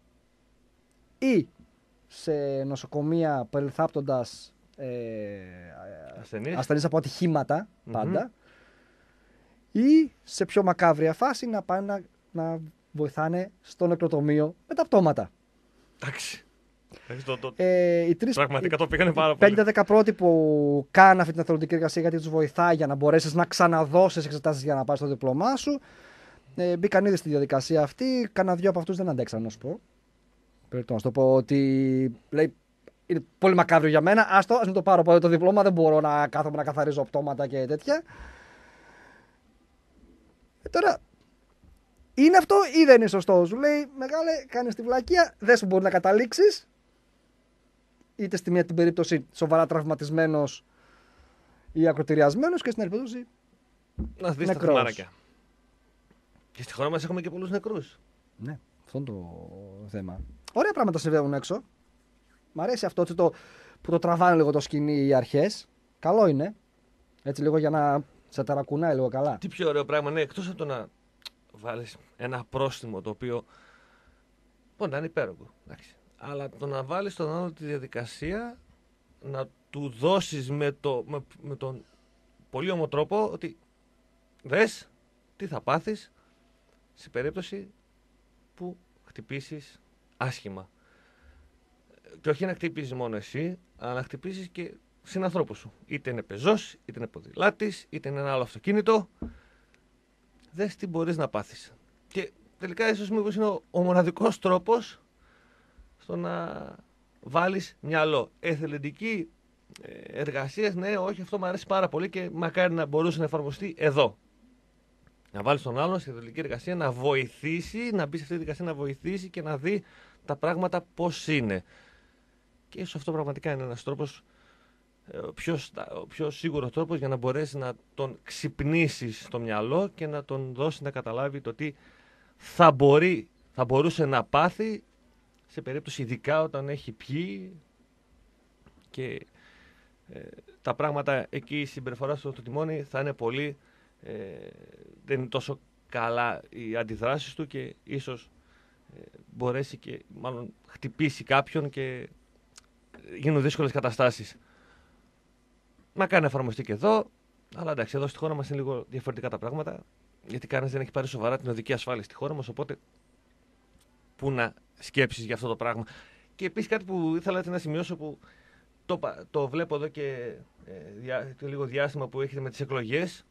ή σε νοσοκομεία περιθάπτοντας ασθενείς από ατυχήματα πάντα, ή σε πιο μακάβρια φάση να πάνε να βοηθάνε στο νεκροτομείο με τα πτώματα. Εντάξει. Πραγματικά το πήγανε πάρα πολύ. 5-10 πρώτοι που κάνουν αυτή την εθελοντική εργασία γιατί τους βοηθάει για να μπορέσεις να ξαναδώσεις εξετάσεις για να πάρεις το δίπλωμά σου. Μπήκαν ήδη στη διαδικασία αυτή. Κάνα δύο από αυτούς δεν αντέξαν, να σου πω. Να σου το πω ότι λέει, είναι πολύ μακάβριο για μένα. Ας μην το πάρω το δίπλωμα. Δεν μπορώ να κάθομαι να καθαρίζω πτώματα και τέτοια. Τώρα, είναι αυτό ή δεν είναι σωστό? Σου λέει, μεγάλε, κάνεις τη βλακεία, δες που μπορεί να καταλήξεις. Είτε στη μία την περίπτωση σοβαρά τραυματισμένος ή ακροτηριασμένος, και στην άλλη περίπτωση να δεις τα θυμάρακια. Και στη χώρα μας έχουμε και πολλούς νεκρούς. Ναι, αυτό είναι το θέμα. Ωραία πράγματα συμβαίνουν έξω. Μ' αρέσει αυτό που το τραβάνε λίγο το σκηνή οι αρχές. Καλό είναι. Έτσι λίγο για να σε ταρακουνάει λίγο καλά. Τι πιο ωραίο πράγμα, ναι, εκτός από το να βάλεις ένα πρόστιμο το οποίο μπορεί να είναι υπέροχο. Αλλά το να βάλεις τον άλλο τη διαδικασία, να του δώσεις με τον πολύ όμο τρόπο ότι δες τι θα πάθεις σε περίπτωση που χτυπήσεις άσχημα. Και όχι να χτυπήσεις μόνο εσύ, αλλά να χτυπήσεις και συνανθρώπους σου. Είτε είναι πεζός, είτε είναι ποδηλάτης, είτε είναι ένα άλλο αυτοκίνητο. Δες τι μπορείς να πάθεις. Και τελικά ίσως μήπως είναι ο μοναδικός τρόπος στο να βάλεις μυαλό. Εθελοντική εργασία, ναι, όχι, αυτό μου αρέσει πάρα πολύ και μακάρι να μπορούσε να εφαρμοστεί εδώ. Να βάλεις τον άλλον σε εθελοντική εργασία, να βοηθήσει, να μπει σε αυτή τη δικασία, να βοηθήσει και να δει τα πράγματα πώς είναι. Και ίσως αυτό πραγματικά είναι ένας τρόπος, ο πιο σίγουρος τρόπος για να μπορέσει να τον ξυπνήσεις στο μυαλό και να τον δώσει να καταλάβει το τι θα μπορούσε να πάθει σε περίπτωση ειδικά όταν έχει πιει και τα πράγματα εκεί, η συμπεριφορά στο τιμόνι θα είναι πολύ, δεν είναι τόσο καλά οι αντιδράσεις του και ίσως μπορέσει και μάλλον χτυπήσει κάποιον και γίνουν δύσκολες καταστάσεις. Μακάρι να εφαρμοστεί και εδώ, αλλά εντάξει, εδώ στη χώρα μας είναι λίγο διαφορετικά τα πράγματα, γιατί κανένας δεν έχει πάρει σοβαρά την οδική ασφάλεια στη χώρα μας, οπότε πού να σκέψεις για αυτό το πράγμα. Και επίσης κάτι που ήθελα να σημειώσω, που το βλέπω εδώ και λίγο διάστημα που έχετε με τις εκλογές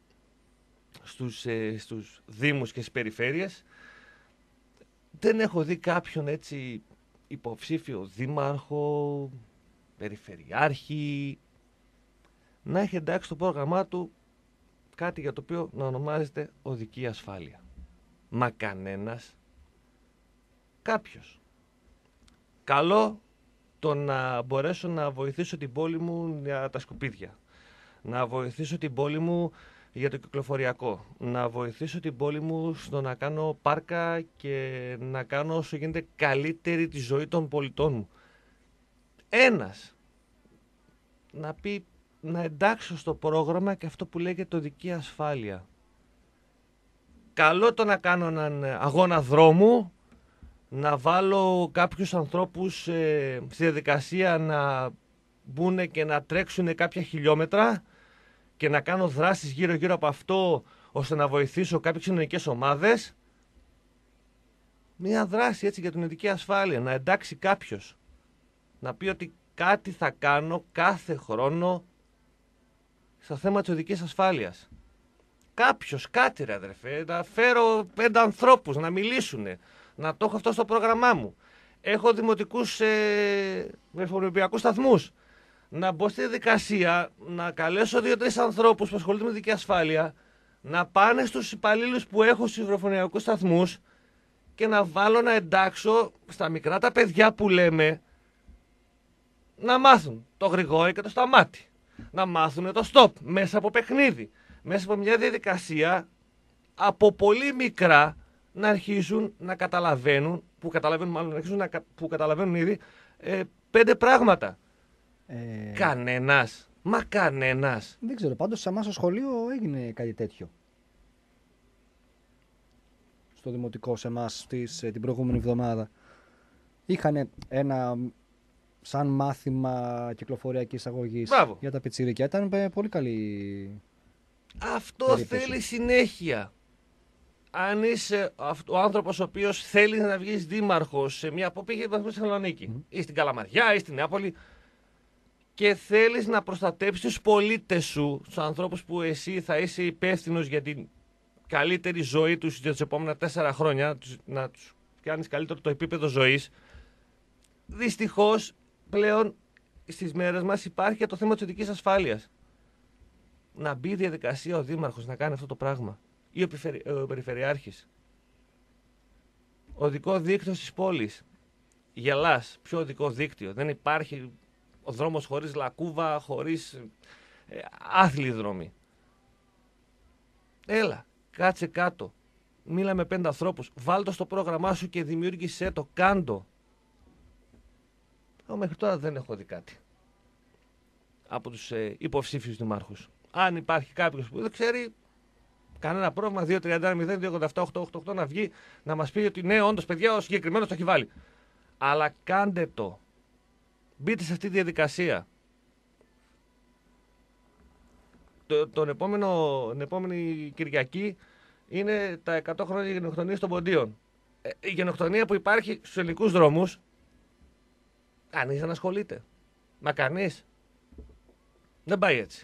στους δήμους και στις περιφέρειες, δεν έχω δει κάποιον έτσι υποψήφιο δήμαρχο, περιφερειάρχη, να έχει εντάξει στο πρόγραμμά του κάτι για το οποίο να ονομάζεται οδική ασφάλεια. Μα κανένας. Κάποιος. Καλό το να μπορέσω να βοηθήσω την πόλη μου για τα σκουπίδια. Να βοηθήσω την πόλη μου για το κυκλοφοριακό. Να βοηθήσω την πόλη μου στο να κάνω πάρκα και να κάνω όσο γίνεται καλύτερη τη ζωή των πολιτών μου. Ένας. Να πει, να εντάξω στο πρόγραμμα και αυτό που λέγεται οδική ασφάλεια. Καλό το να κάνω έναν αγώνα δρόμου, να βάλω κάποιους ανθρώπους στη διαδικασία να μπουν και να τρέξουν κάποια χιλιόμετρα και να κάνω δράσεις γύρω-γύρω από αυτό ώστε να βοηθήσω κάποιες κοινωνικές ομάδες. Μια δράση έτσι για την οδική ασφάλεια, να εντάξει κάποιος. Να πει ότι κάτι θα κάνω κάθε χρόνο στο θέμα της οδικής ασφάλειας. Κάποιος, κάτι ρε αδερφέ, να φέρω 5 ανθρώπους να μιλήσουν, να το έχω αυτό στο πρόγραμμά μου. Έχω δημοτικούς μορφωνοποιιακούς σταθμούς. Να μπω στη διαδικασία, να καλέσω 2-3 ανθρώπους που ασχολούνται με οδική ασφάλεια, να πάνε στους υπαλλήλους που έχω στους μορφωνοποιιακούς σταθμούς και να βάλω να εντάξω στα μικρά τα παιδιά που λέμε να μάθουν το γρηγόρι και το σταμάτη. Να μάθουν το stop μέσα από παιχνίδι. Μέσα από μια διαδικασία από πολύ μικρά να αρχίζουν να καταλαβαίνουν, που καταλαβαίνουν ήδη 5 πράγματα. Κανένας. Μα κανένας. Δεν ξέρω, πάντως σε εμάς στο σχολείο έγινε κάτι τέτοιο. Στο δημοτικό σε εμάς την προηγούμενη εβδομάδα. Είχαν ένα σαν μάθημα κυκλοφοριακής αγωγής για τα πιτσιρίκια. Ήταν πολύ καλή αυτό περίπτωση. θέλει συνέχεια. αν είσαι ο άνθρωπος ο οποίος θέλει να βγεις δήμαρχος σε μια που πήγε στη Θεσσαλονίκη ή στην Καλαμαριά ή στην Νεάπολη και θέλεις να προστατέψεις τους πολίτες σου, τους ανθρώπους που εσύ θα είσαι υπεύθυνος για την καλύτερη ζωή τους για τους επόμενα 4 χρόνια, να τους κάνεις καλύτερο το επίπεδο ζωής, δυστυχώς πλέον στις μέρες μας υπάρχει και το θέμα της οδικής ασφάλειας. Να μπει η διαδικασία ο δήμαρχος να κάνει αυτό το πράγμα ή ο περιφερειάρχης. Οδικό δίκτυο της πόλης. Γελάς. Ποιο οδικό δίκτυο? Δεν υπάρχει ο δρόμος χωρίς λακκούβα, χωρίς άθλιοι δρόμοι. Έλα, κάτσε κάτω. Μίλα με 5 ανθρώπους. Βάλ' το στο πρόγραμμά σου και δημιούργησέ το. Κάντο. Μέχρι τώρα δεν έχω δει κάτι από τους υποψήφιους δημάρχους. Αν υπάρχει κάποιος που δεν ξέρει, κανένα πρόβλημα, 2-31-0-2-87-8-8-8 να βγει να μας πει ότι ναι, όντως παιδιά, ο συγκεκριμένος το έχει βάλει. Αλλά κάντε το. Μπείτε σε αυτή τη διαδικασία. Την επόμενη Κυριακή είναι τα 100 χρόνια γενοκτονίας των Ποντίων. Η γενοκτονία που υπάρχει στους ελληνικούς δρόμους, κανείς δεν ασχολείται. Μα κανείς. Δεν πάει έτσι.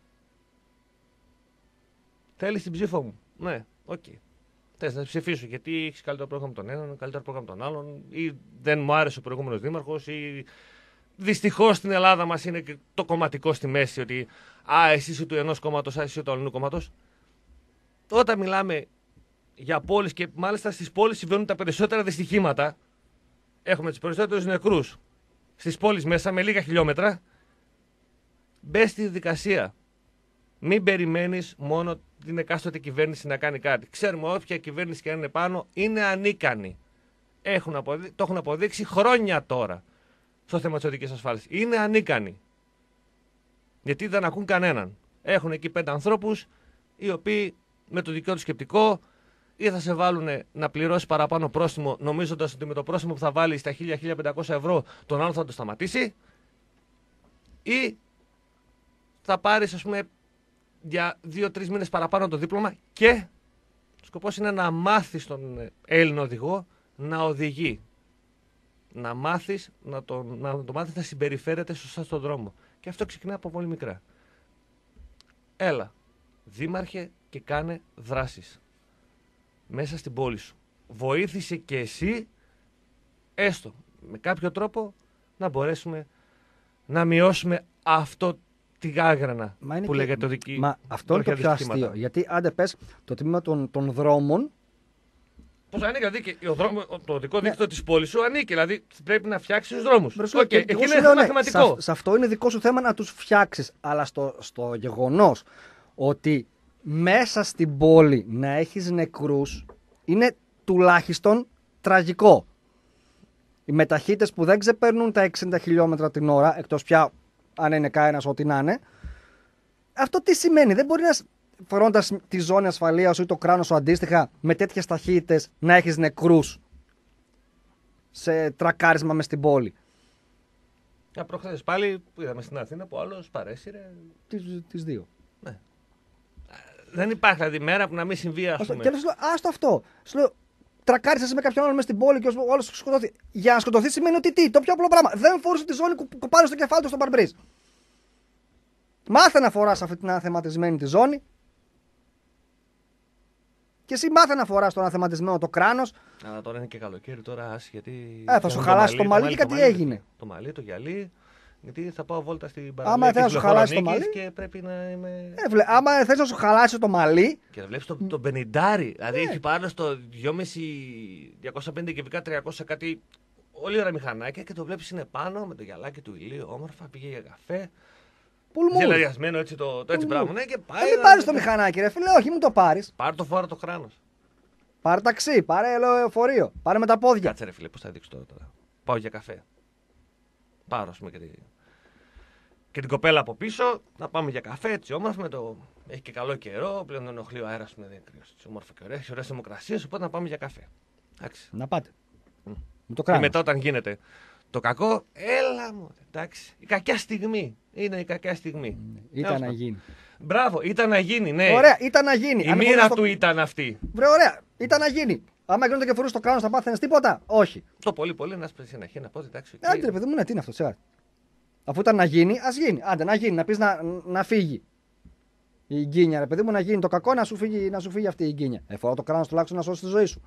Θέλεις την ψήφο μου? Ναι, οκ. Θες να ψηφίσω γιατί έχεις καλύτερο πρόγραμμα τον έναν, καλύτερο πρόγραμμα τον άλλον, ή δεν μου άρεσε ο προηγούμενος δήμαρχος, ή δυστυχώς στην Ελλάδα μας είναι και το κομματικό στη μέση, ότι εσύ είσαι του ενός κόμματος, εσύ είσαι του άλλου κόμματος. Όταν μιλάμε για πόλεις και μάλιστα στις πόλεις συμβαίνουν τα περισσότερα δυστυχήματα, έχουμε τους περισσότερους νεκρούς στις πόλεις μέσα με λίγα χιλιόμετρα, μπες στη διαδικασία. Μην περιμένεις μόνο την εκάστοτε κυβέρνηση να κάνει κάτι. Ξέρουμε όποια κυβέρνηση και αν είναι πάνω είναι ανίκανη. Το έχουν αποδείξει χρόνια τώρα στο θέμα της οδικής ασφάλισης. Είναι ανίκανοι. Γιατί δεν ακούν κανέναν. Έχουν εκεί 5 ανθρώπους οι οποίοι με το δικαίωμα του σκεπτικό ή θα σε βάλουν να πληρώσει παραπάνω πρόστιμο, νομίζοντας ότι με το πρόστιμο που θα βάλει στα 1.000-1.500 ευρώ τον άλλο θα το σταματήσει, ή θα πάρεις, ας πούμε, για 2-3 μήνες παραπάνω το δίπλωμα και ο σκοπός είναι να μάθεις τον Έλληνο οδηγό να οδηγεί. Να μάθεις να μάθεις να συμπεριφέρεται σωστά στον δρόμο. Και αυτό ξεκινάει από πολύ μικρά. Έλα, δήμαρχε, και κάνε δράσεις μέσα στην πόλη σου. Βοήθησε και εσύ, έστω με κάποιο τρόπο, να μπορέσουμε να μειώσουμε αυτό τη γάγρανα που λέγεται οδική. Μα αυτό είναι το πιο αστείο. Γιατί άντε πες το τμήμα των δρόμων. Πώς ανήκει, δηλαδή και το οδικό δίκτυο της πόλης σου ανήκει. Δηλαδή πρέπει να φτιάξεις τους δρόμους. Εκεί είναι μαθηματικό. Σε αυτό είναι δικό σου θέμα να τους φτιάξεις. Αλλά στο γεγονός ότι μέσα στην πόλη να έχεις νεκρούς είναι τουλάχιστον τραγικό. Οι μεταχύτητες που δεν ξεπερνούν τα 60 χιλιόμετρα την ώρα, εκτός πια αν είναι κανένας ό,τι να είναι, αυτό τι σημαίνει? Δεν μπορεί να, φορώντας τη ζώνη ασφαλείας ή το κράνος σου αντίστοιχα με τέτοιες ταχύτητες, να έχεις νεκρούς σε τρακάρισμα μες στην πόλη. Προχθές πάλι που είδαμε στην Αθήνα που άλλος παρέσυρε τις 2. Ναι. Δεν υπάρχει δηλαδή μέρα που να μην συμβεί, ας πούμε. Και λέω, άστο αυτό. Σου λέω, τρακάρισες με κάποιον άλλον μες στην πόλη και ο άλλος σκοτώθη. Για να σκοτωθεί σημαίνει ότι το πιο απλό πράγμα. Δεν φορούσε τη ζώνη που πάνω στο κεφάλι του στον παρμπρίζ. Μάθε να φοράς αυτή την αναθεματισμένη τη ζώνη. Και εσύ μάθε να φοράς το αναθεματισμένο το κράνος. Αλλά τώρα είναι και καλοκαίρι, τώρα γιατί. Θα σου χαλάσει το μαλλί και κάτι έγινε. Το μαλλί, το γυαλί. Γιατί θα πάω βόλτα στην άμα παραλία θες να σου χαλάσει το μαλλί και πρέπει να είμαι. Άμα θες να σου χαλάσει το μαλλί. Και να βλέπεις το 50. Δηλαδή έχει πάνω στο 2,5 κυβικά 300 κάτι. Όλη ώρα μηχανάκια και το βλέπεις είναι πάνω με το γυαλάκι του ηλίου. Όμορφα, πήγε για καφέ. Γελαδιασμένο έτσι το έτσι πράγμα. Ναι, και πάει. Μην πάρεις το μηχανάκι, ρε φίλε, όχι, μην το πάρεις. Πάρε το φόρο το κράνος. Πάρε ταξί, πάρε λεωφορείο, πάρε με τα πόδια. Κάτσε ρε φίλε, πώς θα δείξω τώρα. Πάω για καφέ. Πάρω, ας πούμε, και την κοπέλα από πίσω, να πάμε για καφέ, έτσι όμορφα. Έχει και καλό καιρό, πλέον δεν ενοχλεί ο αέρας, δεν είναι κρύος. Όμορφα και ωραία, έχει ωραίες θερμοκρασίες, οπότε να πάμε για καφέ. Εντάξει. Να πάτε. Και μετά όταν γίνεται το κακό, έλα μου, εντάξει. Η κακιά στιγμή. Είναι η κακιά στιγμή. Ήταν να γίνει. Μπράβο, ήταν να γίνει, ναι. Ωραία, ήταν να γίνει. Η μοίρα του ήταν αυτή. Βρε, ωραία, ήταν να γίνει. Άμα γίνονται και φορούς το κράνος, θα πάθαινες τίποτα. Όχι. Το πολύ πολύ να σπέσει ένα χέρι να πω, εντάξει. Άντε, ρε παιδί μου, ναι, τι είναι αυτό, τσιγάρα. Αφού ήταν να γίνει, ας γίνει. Άντε, να γίνει, να πεις να φύγει. Η γκίνια, ρε παιδί μου, να γίνει το κακό, να σου φύγει αυτή η γκίνια. Φορά το κράνος τουλάχιστον να σώσει τη ζωή σου.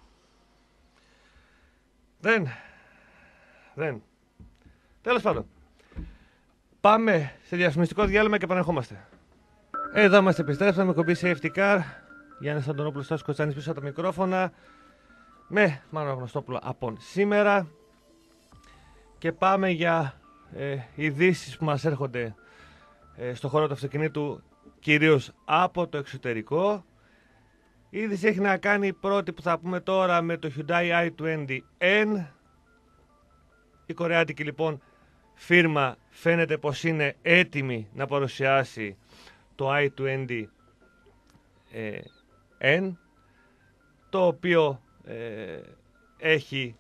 Δεν. Τέλος πάντων. Πάμε σε διαφημιστικό διάλειμμα και επανερχόμαστε. Εδώ είμαστε, επιστρέψαμε, κομπή Safety Car. Γιάννης Αντωνόπουλος, Στάσος Κοτσάνης πίσω από τα μικρόφωνα. Με Μάνο Αγνωστόπουλο από σήμερα. Και πάμε για ειδήσεις που μας έρχονται στο χώρο του αυτοκινήτου, κυρίως από το εξωτερικό. Η είδηση έχει να κάνει η πρώτη που θα πούμε τώρα με το Hyundai i20N. Η κορεάτικη λοιπόν φίρμα φαίνεται πως είναι έτοιμη να παρουσιάσει το i20N, το οποίο έχει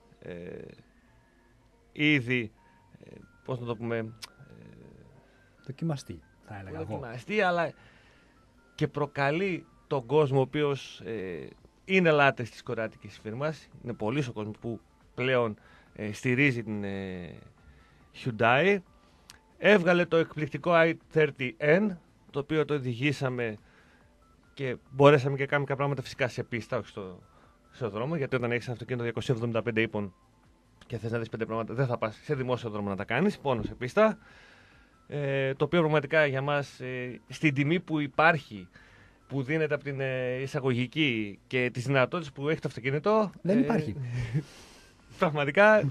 ήδη, πώς να το πούμε, δοκιμαστεί, θα έλεγα εγώ. Δοκιμαστεί, αλλά και προκαλεί τον κόσμο ο οποίος είναι λάτρης της κορεάτικης φίρμας. Είναι πολύς ο κόσμος που πλέον στηρίζει την Hyundai. Έβγαλε το εκπληκτικό i30N, το οποίο το οδηγήσαμε και μπορέσαμε και κάνουμε κάποια πράγματα φυσικά σε πίστα, όχι στο δρόμο, γιατί όταν έχεις ένα αυτοκίνητο 275 ύπων και θες να δεις 5 πράγματα, δεν θα πας σε δημόσιο δρόμο να τα κάνεις, μόνο σε πίστα. Το οποίο πραγματικά για μας, στην τιμή που υπάρχει, που δίνεται από την εισαγωγική και τις δυνατότητες που έχει το αυτοκίνητο, δεν υπάρχει. Πραγματικά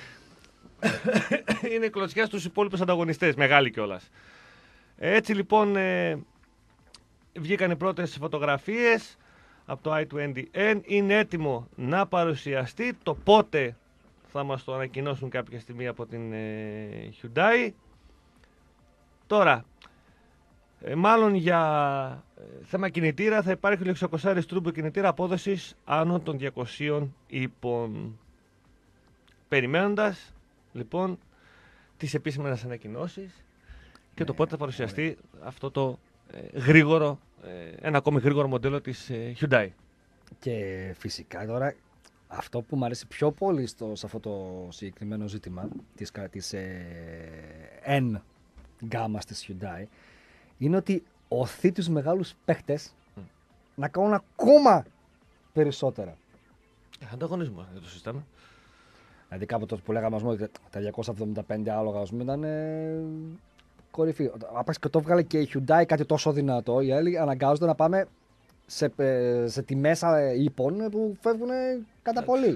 είναι κλωτσιά στους υπόλοιπους ανταγωνιστές, μεγάλη κιόλας. Έτσι λοιπόν βγήκαν οι πρώτες φωτογραφίες από το i20N, είναι έτοιμο να παρουσιαστεί. Το πότε θα μας το ανακοινώσουν κάποια στιγμή από την Hyundai. Τώρα, μάλλον για θέμα κινητήρα θα υπάρχει ο 600 τούρμπο κινητήρα απόδοσης άνω των 200 ύπων. Περιμένοντας λοιπόν τις επίσημες ανακοινώσεις και το πότε θα παρουσιαστεί αυτό το γρήγορο, ένα ακόμη γρήγορο μοντέλο της Hyundai. Και φυσικά τώρα αυτό που μου αρέσει πιο πολύ σε αυτό το συγκεκριμένο ζήτημα της N γκάμας της Hyundai είναι ότι οθεί τους μεγάλους παίχτες να κάνουν ακόμα περισσότερα. Ανταγωνισμό, δεν το συζητάμε. Δηλαδή κάποτε που λέγαμε ότι τα 275 άλογα ήταν κορυφή. Άπαξ και το βγάλε και η Hyundai κάτι τόσο δυνατό, οι άλλοι αναγκάζονται να πάμε σε τιμές ύπων που φεύγουν κατά πολύ.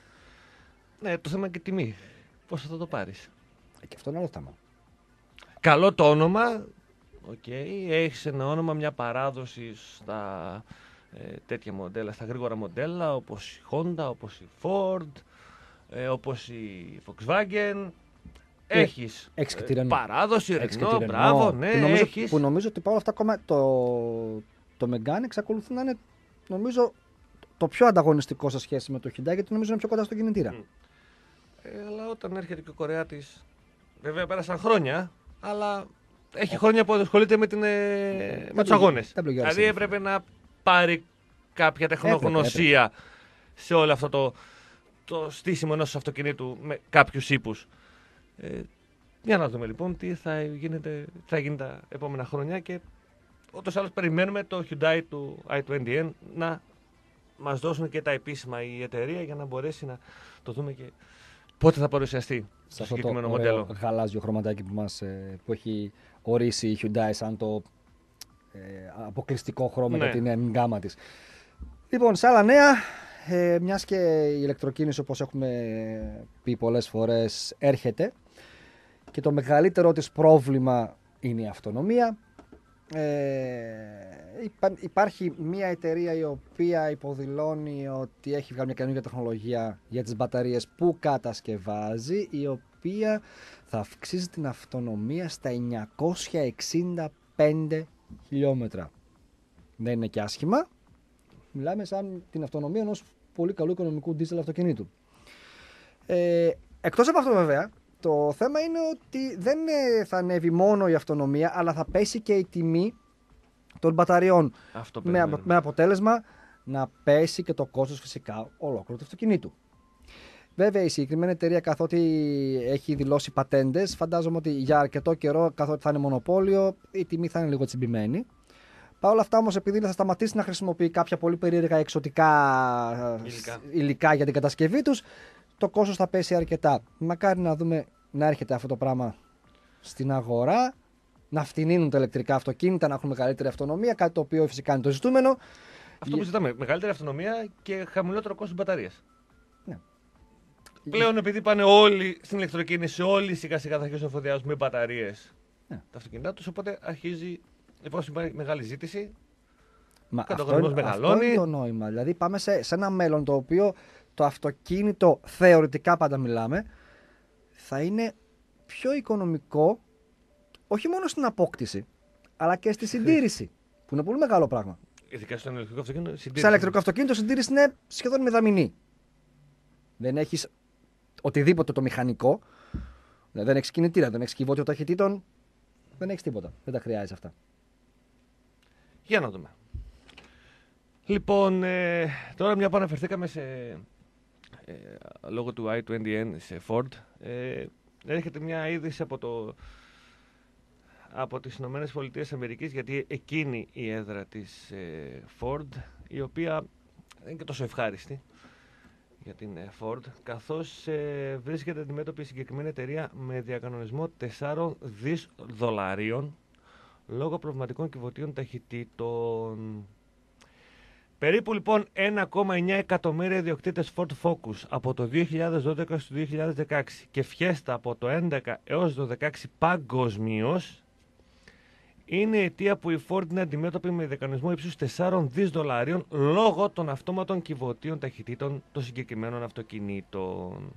Ναι, το θέμα είναι και τιμή. Πώς θα το πάρεις. Και αυτό είναι άλλο θέμα. Καλό το όνομα. Έχεις ένα όνομα, μια παράδοση στα τέτοια μοντέλα, στα γρήγορα μοντέλα, όπως η Honda, όπως η Ford, όπως η Volkswagen. Έχεις παράδοση, Renault, μπράβο, ναι, έχεις. Που νομίζω ότι παρόλα αυτά ακόμα το Megane εξακολουθεί να είναι, νομίζω, το πιο ανταγωνιστικό σε σχέση με το Hyundai, γιατί νομίζω είναι πιο κοντά στο κινητήρα. Αλλά όταν έρχεται και ο Κορεάτης, βέβαια πέρασαν χρόνια, αλλά έχει χρόνια που ασχολείται με τους αγώνες. Δηλαδή έπρεπε να πάρει κάποια τεχνογνωσία σε όλο αυτό το στήσιμο ενός αυτοκινήτου με κάποιους ύπους. Για να δούμε λοιπόν τι θα γίνει τα επόμενα χρόνια και ούτως ή άλλως περιμένουμε το Hyundai του i20N να μας δώσουν και τα επίσημα η εταιρεία για να μπορέσει να το δούμε και πότε θα παρουσιαστεί σε το συγκεκριμένο μοντέλο. Το γαλάζιο χρωματάκι που έχει ορίσει η Hyundai σαν το αποκλειστικό χρώμα για την γκάμα της. Λοιπόν, σε άλλα νέα, μιας και η ηλεκτροκίνηση, όπως έχουμε πει πολλές φορές, έρχεται και το μεγαλύτερο της πρόβλημα είναι η αυτονομία. Υπάρχει μια εταιρεία η οποία υποδηλώνει ότι έχει βγάλει μια καινούργια τεχνολογία για τις μπαταρίες που κατασκευάζει, η οποία θα αυξήσει την αυτονομία στα 965 χιλιόμετρα. Δεν είναι και άσχημα. Μιλάμε σαν την αυτονομία ενός πολύ καλού οικονομικού diesel αυτοκινήτου. Εκτός από αυτό βέβαια, το θέμα είναι ότι δεν θα ανέβει μόνο η αυτονομία, αλλά θα πέσει και η τιμή των μπαταριών. Αυτό Με αποτέλεσμα να πέσει και το κόστος φυσικά ολόκληρο του αυτοκινήτου. Βέβαια η συγκεκριμένη εταιρεία, καθότι έχει δηλώσει πατέντες, φαντάζομαι ότι για αρκετό καιρό, καθότι θα είναι μονοπόλιο, η τιμή θα είναι λίγο τσιμπημένη. Παρ' όλα αυτά όμως, επειδή θα σταματήσει να χρησιμοποιεί κάποια πολύ περίεργα εξωτικά υλικά για την κατασκευή τους, το κόστος θα πέσει αρκετά. Μακάρι να δούμε να έρχεται αυτό το πράγμα στην αγορά, να φτηνίνουν τα ηλεκτρικά αυτοκίνητα, να έχουν μεγαλύτερη αυτονομία, κάτι το οποίο φυσικά είναι το ζητούμενο. Αυτό που ζητάμε, μεγαλύτερη αυτονομία και χαμηλότερο κόστος μπαταρίας. Ναι. Πλέον, επειδή πάνε όλοι στην ηλεκτροκίνηση, όλοι σιγά σιγά θα αρχίσουν να εφοδιάζουν με μπαταρίες τα αυτοκίνητά τους, οπότε αρχίζει, εφόσον υπάρχει μεγάλη ζήτηση, ο καταναλωτισμός μεγαλώνει. Αυτό είναι το νόημα. Δηλαδή πάμε σε ένα μέλλον το οποίο το αυτοκίνητο, θεωρητικά πάντα μιλάμε, θα είναι πιο οικονομικό, όχι μόνο στην απόκτηση, αλλά και στη συντήρηση, που είναι πολύ μεγάλο πράγμα. Ειδικά στο ηλεκτρικό αυτοκίνητο, συντήρηση. Σε ηλεκτρικό αυτοκίνητο, συντήρηση είναι σχεδόν μηδαμινή. Δεν έχεις οτιδήποτε το μηχανικό, δεν έχεις κινητήρα, δεν έχεις κυβότιο ταχυτήτων, δεν έχεις τίποτα. Δεν τα χρειάζεσαι αυτά. Για να δούμε. Λοιπόν, τώρα μια που αναφερθήκαμε λόγω του i20N σε Ford, έρχεται μια είδηση από τις Ηνωμένες Πολιτείες Αμερικής, γιατί εκείνη η έδρα της Ford, η οποία δεν είναι και τόσο ευχάριστη για την Ford, καθώς βρίσκεται αντιμέτωπη η συγκεκριμένη εταιρεία με διακανονισμό 4 δις δολαρίων λόγω προβληματικών κυβωτίων ταχυτήτων. Περίπου λοιπόν 1,9 εκατομμύρια ιδιοκτήτες Ford Focus από το 2012 στο 2016 και Fiesta από το 2011 έως το 2016 παγκοσμίως, είναι η αιτία που η Ford είναι αντιμέτωπη με διακανονισμό ύψους 4 δις δολαρίων λόγω των αυτόματων κυβωτίων ταχυτήτων των συγκεκριμένων αυτοκινήτων.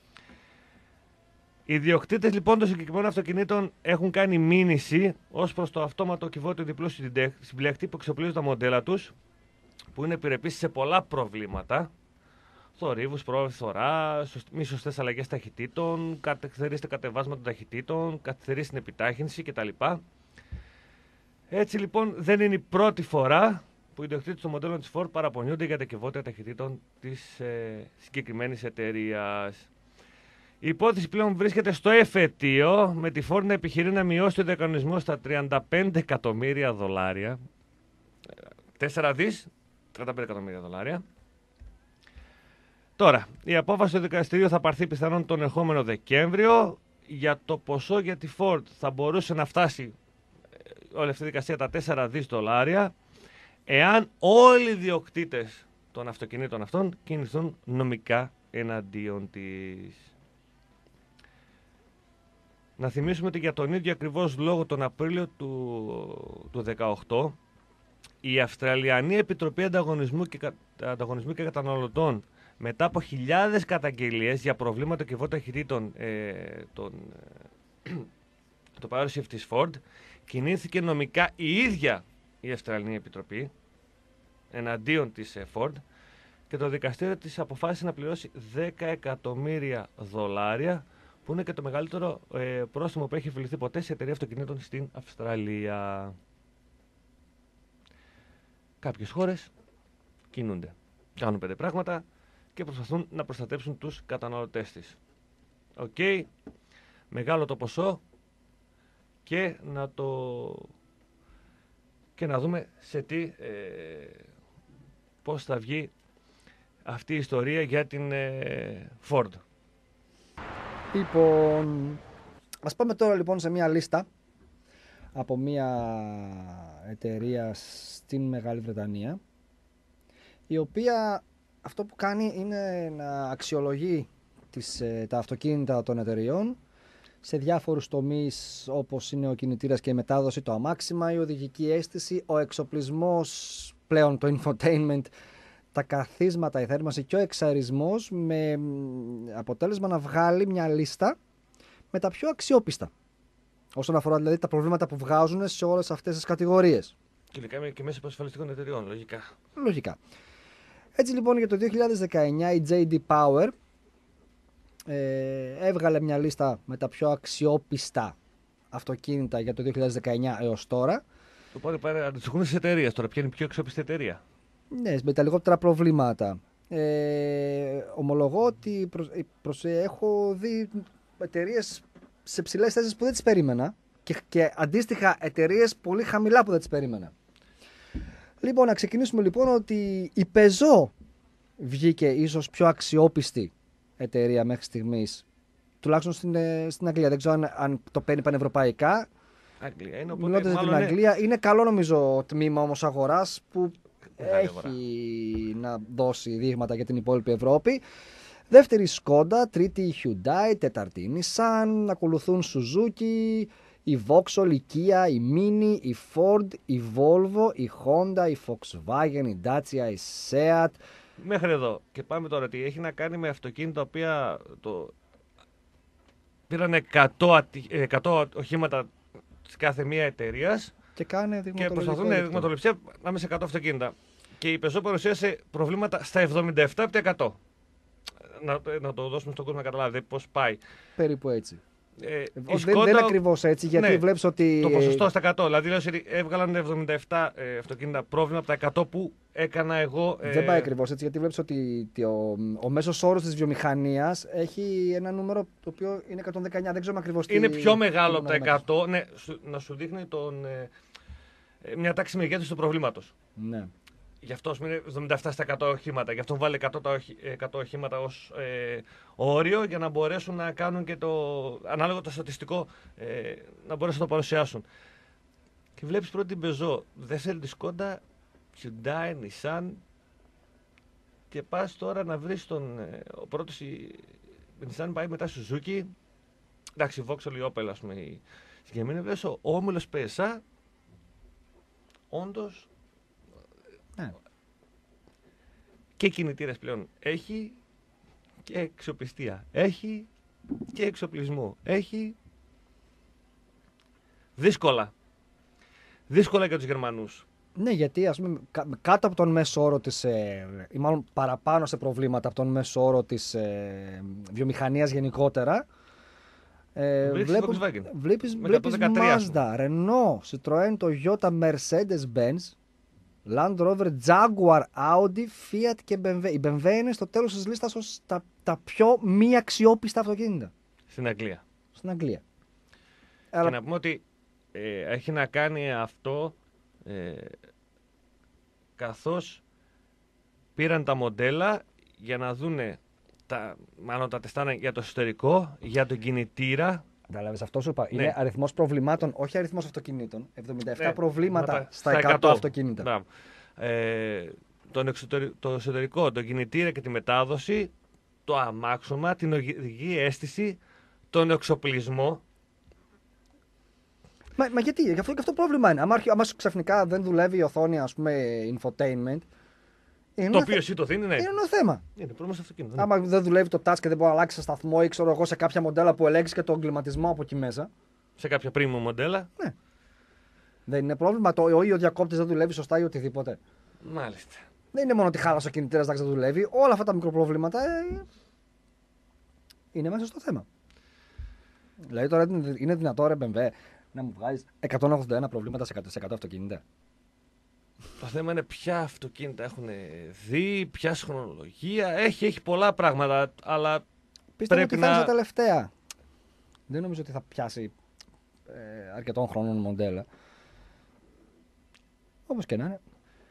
Οι ιδιοκτήτες λοιπόν των συγκεκριμένων αυτοκινήτων έχουν κάνει μήνυση ως προς το αυτόματο κυβότιο διπλού συμπλέκτη που εξοπλίζουν τα μοντέλα τους, που είναι επιρρεπείς σε πολλά προβλήματα, θορύβους, φθορά, μη σωστές αλλαγές ταχυτήτων, καθυστερήσεις κατεβάσματα των ταχυτήτων, καθυστερήσεις στην επιτάχυνση κτλ. Έτσι λοιπόν δεν είναι η πρώτη φορά που οι ιδιοκτήτες των μοντέλων της Ford παραπονιούνται για τα κυβότια ταχυτήτων της συγκεκριμένης εταιρείας. Η υπόθεση πλέον βρίσκεται στο εφετείο, με τη Ford να επιχειρεί να μειώσει το διακανονισμό στα 35 εκατομμύρια δολάρια. 4 δις, 35 εκατομμύρια δολάρια. Τώρα, η απόφαση του δικαστηρίου θα πάρθει πιθανόν τον ερχόμενο Δεκέμβριο. Για το ποσό για τη Ford θα μπορούσε να φτάσει όλη αυτή η δικασία τα 4 δις δολάρια, εάν όλοι οι διοκτήτες των αυτοκινήτων αυτών κινηθούν νομικά εναντίον της. Να θυμίσουμε ότι για τον ίδιο ακριβώς λόγο τον Απρίλιο του 2018 η Αυστραλιανή Επιτροπή Ανταγωνισμού και Καταναλωτών, μετά από χιλιάδες καταγγελίες για προβλήματα κυβότια ταχυτήτων το παρόσιευ της Ford, κινήθηκε νομικά η ίδια η Αυστραλιανή Επιτροπή εναντίον της Ford και το δικαστήριο της αποφάσισε να πληρώσει 10 εκατομμύρια δολάρια, που είναι και το μεγαλύτερο πρόστιμο που έχει επιβληθεί ποτέ σε εταιρεία αυτοκινήτων στην Αυστραλία. Κάποιες χώρες κινούνται, κάνουν 5 πράγματα και προσπαθούν να προστατέψουν τους καταναλωτές της. Οκ, μεγάλο το ποσό και να δούμε σε τι, πώς θα βγει αυτή η ιστορία για την Ford. Λοιπόν, ας πάμε τώρα λοιπόν σε μια λίστα από μια εταιρεία στην Μεγάλη Βρετανία, η οποία αυτό που κάνει είναι να αξιολογεί τα αυτοκίνητα των εταιρεών σε διάφορους τομείς, όπως είναι ο κινητήρας και η μετάδοση, το αμάξιμα, η οδηγική αίσθηση, ο εξοπλισμός, πλέον το infotainment, τα καθίσματα, η θέρμανση και ο εξαερισμός, με αποτέλεσμα να βγάλει μια λίστα με τα πιο αξιόπιστα όσον αφορά δηλαδή τα προβλήματα που βγάζουν σε όλες αυτές τις κατηγορίες. Και μέσα από ασφαλιστικών εταιρεών, Λογικά. Έτσι λοιπόν για το 2019 η JD Power έβγαλε μια λίστα με τα πιο αξιόπιστα αυτοκίνητα για το 2019 έως τώρα, Οπότε ανησυχούν στις εταιρείες τώρα. Ποια είναι η πιο αξιόπιστη εταιρεία? Ναι, με τα λιγότερα προβλήματα. Ομολογώ ότι έχω δει εταιρείες σε ψηλές θέσεις που δεν τις περίμενα και αντίστοιχα εταιρείες πολύ χαμηλά που δεν τις περίμενα. Λοιπόν, να ξεκινήσουμε λοιπόν ότι η Peugeot βγήκε ίσως πιο αξιόπιστη εταιρεία μέχρι στιγμής, τουλάχιστον στην Αγγλία. Δεν ξέρω αν το παίρνει πανευρωπαϊκά. Αγγλία είναι, Μιλώντας για την Αγγλία, είναι καλό νομίζω τμήμα όμως αγοράς που έχει να δώσει δείγματα για την υπόλοιπη Ευρώπη. Δεύτερη Skoda, τρίτη Hyundai, τέταρτη η Nissan, ακολουθούν Suzuki, η Vauxhall, η Kia, η Mini, η Ford, η Volvo, η Honda, η Volkswagen, η Dacia, η Seat. Μέχρι εδώ. Και πάμε τώρα τι έχει να κάνει με αυτοκίνητα τα οποία πήραν 100 οχήματα της κάθε μία εταιρείας και προσπαθούν να δειγματοληψία ανάμεσα σε 100 αυτοκίνητα. Και η Peugeot παρουσίασε προβλήματα στα 77%. Να το δώσουμε στον κόσμο να καταλάβει πώς πάει. Περίπου έτσι. Skoda, δεν είναι ακριβώς έτσι, γιατί ναι, βλέπεις ότι. Το ποσοστό στα 100. Δηλαδή έβγαλαν 77 αυτοκίνητα πρόβλημα από τα 100 που έκανα εγώ. Δεν πάει ακριβώς έτσι, γιατί βλέπεις ότι ο μέσος όρος της βιομηχανίας έχει ένα νούμερο το οποίο είναι 119. Δεν ξέρω ακριβώς τι. Είναι πιο μεγάλο από τα 100. Ναι, να σου δείχνει μια τάξη μεγέθους του προβλήματος. Ναι. Γι' αυτό είναι 77% οχήματα. Γι' αυτό βάλει 100 οχήματα ως όριο για να μπορέσουν να κάνουν και ανάλογα το στατιστικό να μπορέσουν να το παρουσιάσουν. Και βλέπεις πρώτη την Peugeot, δεύτερη τη Skoda, Hyundai, Nissan και πας τώρα να βρεις ο πρώτος η Nissan πάει μετά Suzuki. Εντάξει, η Vauxhall, η Opel ας πούμε η συγκεκριμένη. Βλέπεις ο όμιλος PSA όντως. Ναι. Και κινητήρες πλέον έχει και αξιοπιστία. Έχει και εξοπλισμό. Έχει δύσκολα. Δύσκολα για τους Γερμανούς. Ναι, γιατί ας πούμε κάτω από τον μέσο όρο της, ή μάλλον παραπάνω σε προβλήματα από τον μέσο όρο της βιομηχανίας γενικότερα, βλέπεις Mazda, Renault, Citroën, Toyota, Mercedes-Benz, Land Rover, Jaguar, Audi, Fiat και BMW. Η BMW είναι στο τέλος της λίστας ως τα πιο μη αξιόπιστα αυτοκίνητα. Στην Αγγλία. Στην Αγγλία. Και να πούμε ότι έχει να κάνει αυτό καθώς πήραν τα μοντέλα για να δούνε μάλλον τα τεστάνε για το εσωτερικό, για τον κινητήρα. Καταλάβες, αυτό σου είπα. Ναι. Είναι αριθμός προβλημάτων, όχι αριθμός αυτοκινήτων. 77 προβλήματα στα 100 αυτοκίνητα. Το εσωτερικό, τον κινητήρα και τη μετάδοση, το αμάξωμα, την οδηγική αίσθηση, τον εξοπλισμό. Μα γιατί, γι' αυτό πρόβλημα είναι. Άμα ξαφνικά δεν δουλεύει η οθόνη, ας πούμε, infotainment. Το οποίο εσύ το δίνει, ναι. Είναι ένα θέμα. Είναι πρόβλημα στο αυτοκίνητο. Ναι. Άμα δεν δουλεύει το touch και δεν μπορεί να αλλάξει σταθμό ή ξέρω εγώ σε κάποια μοντέλα που ελέγξει και τον κλιματισμό από εκεί μέσα. Σε κάποια premium μοντέλα. Ναι. Δεν είναι πρόβλημα. Ο διακόπτης δεν δουλεύει σωστά ή οτιδήποτε. Μάλιστα. Δεν είναι μόνο ότι χάλασε ο κινητήρας δεν δουλεύει. Όλα αυτά τα μικροπροβλήματα είναι μέσα στο θέμα. Δηλαδή τώρα είναι δυνατό ρε BMW να μου βγάλεις 181 προβλήματα σε 100 αυτοκίνητα. Το θέμα είναι ποια αυτοκίνητα έχουν δει, ποια χρονολογία. Έχει πολλά πράγματα, αλλά πιστεύω ότι θα είναι στα τελευταία. Δεν νομίζω ότι θα πιάσει αρκετών χρόνων μοντέλα. Όπως και να είναι.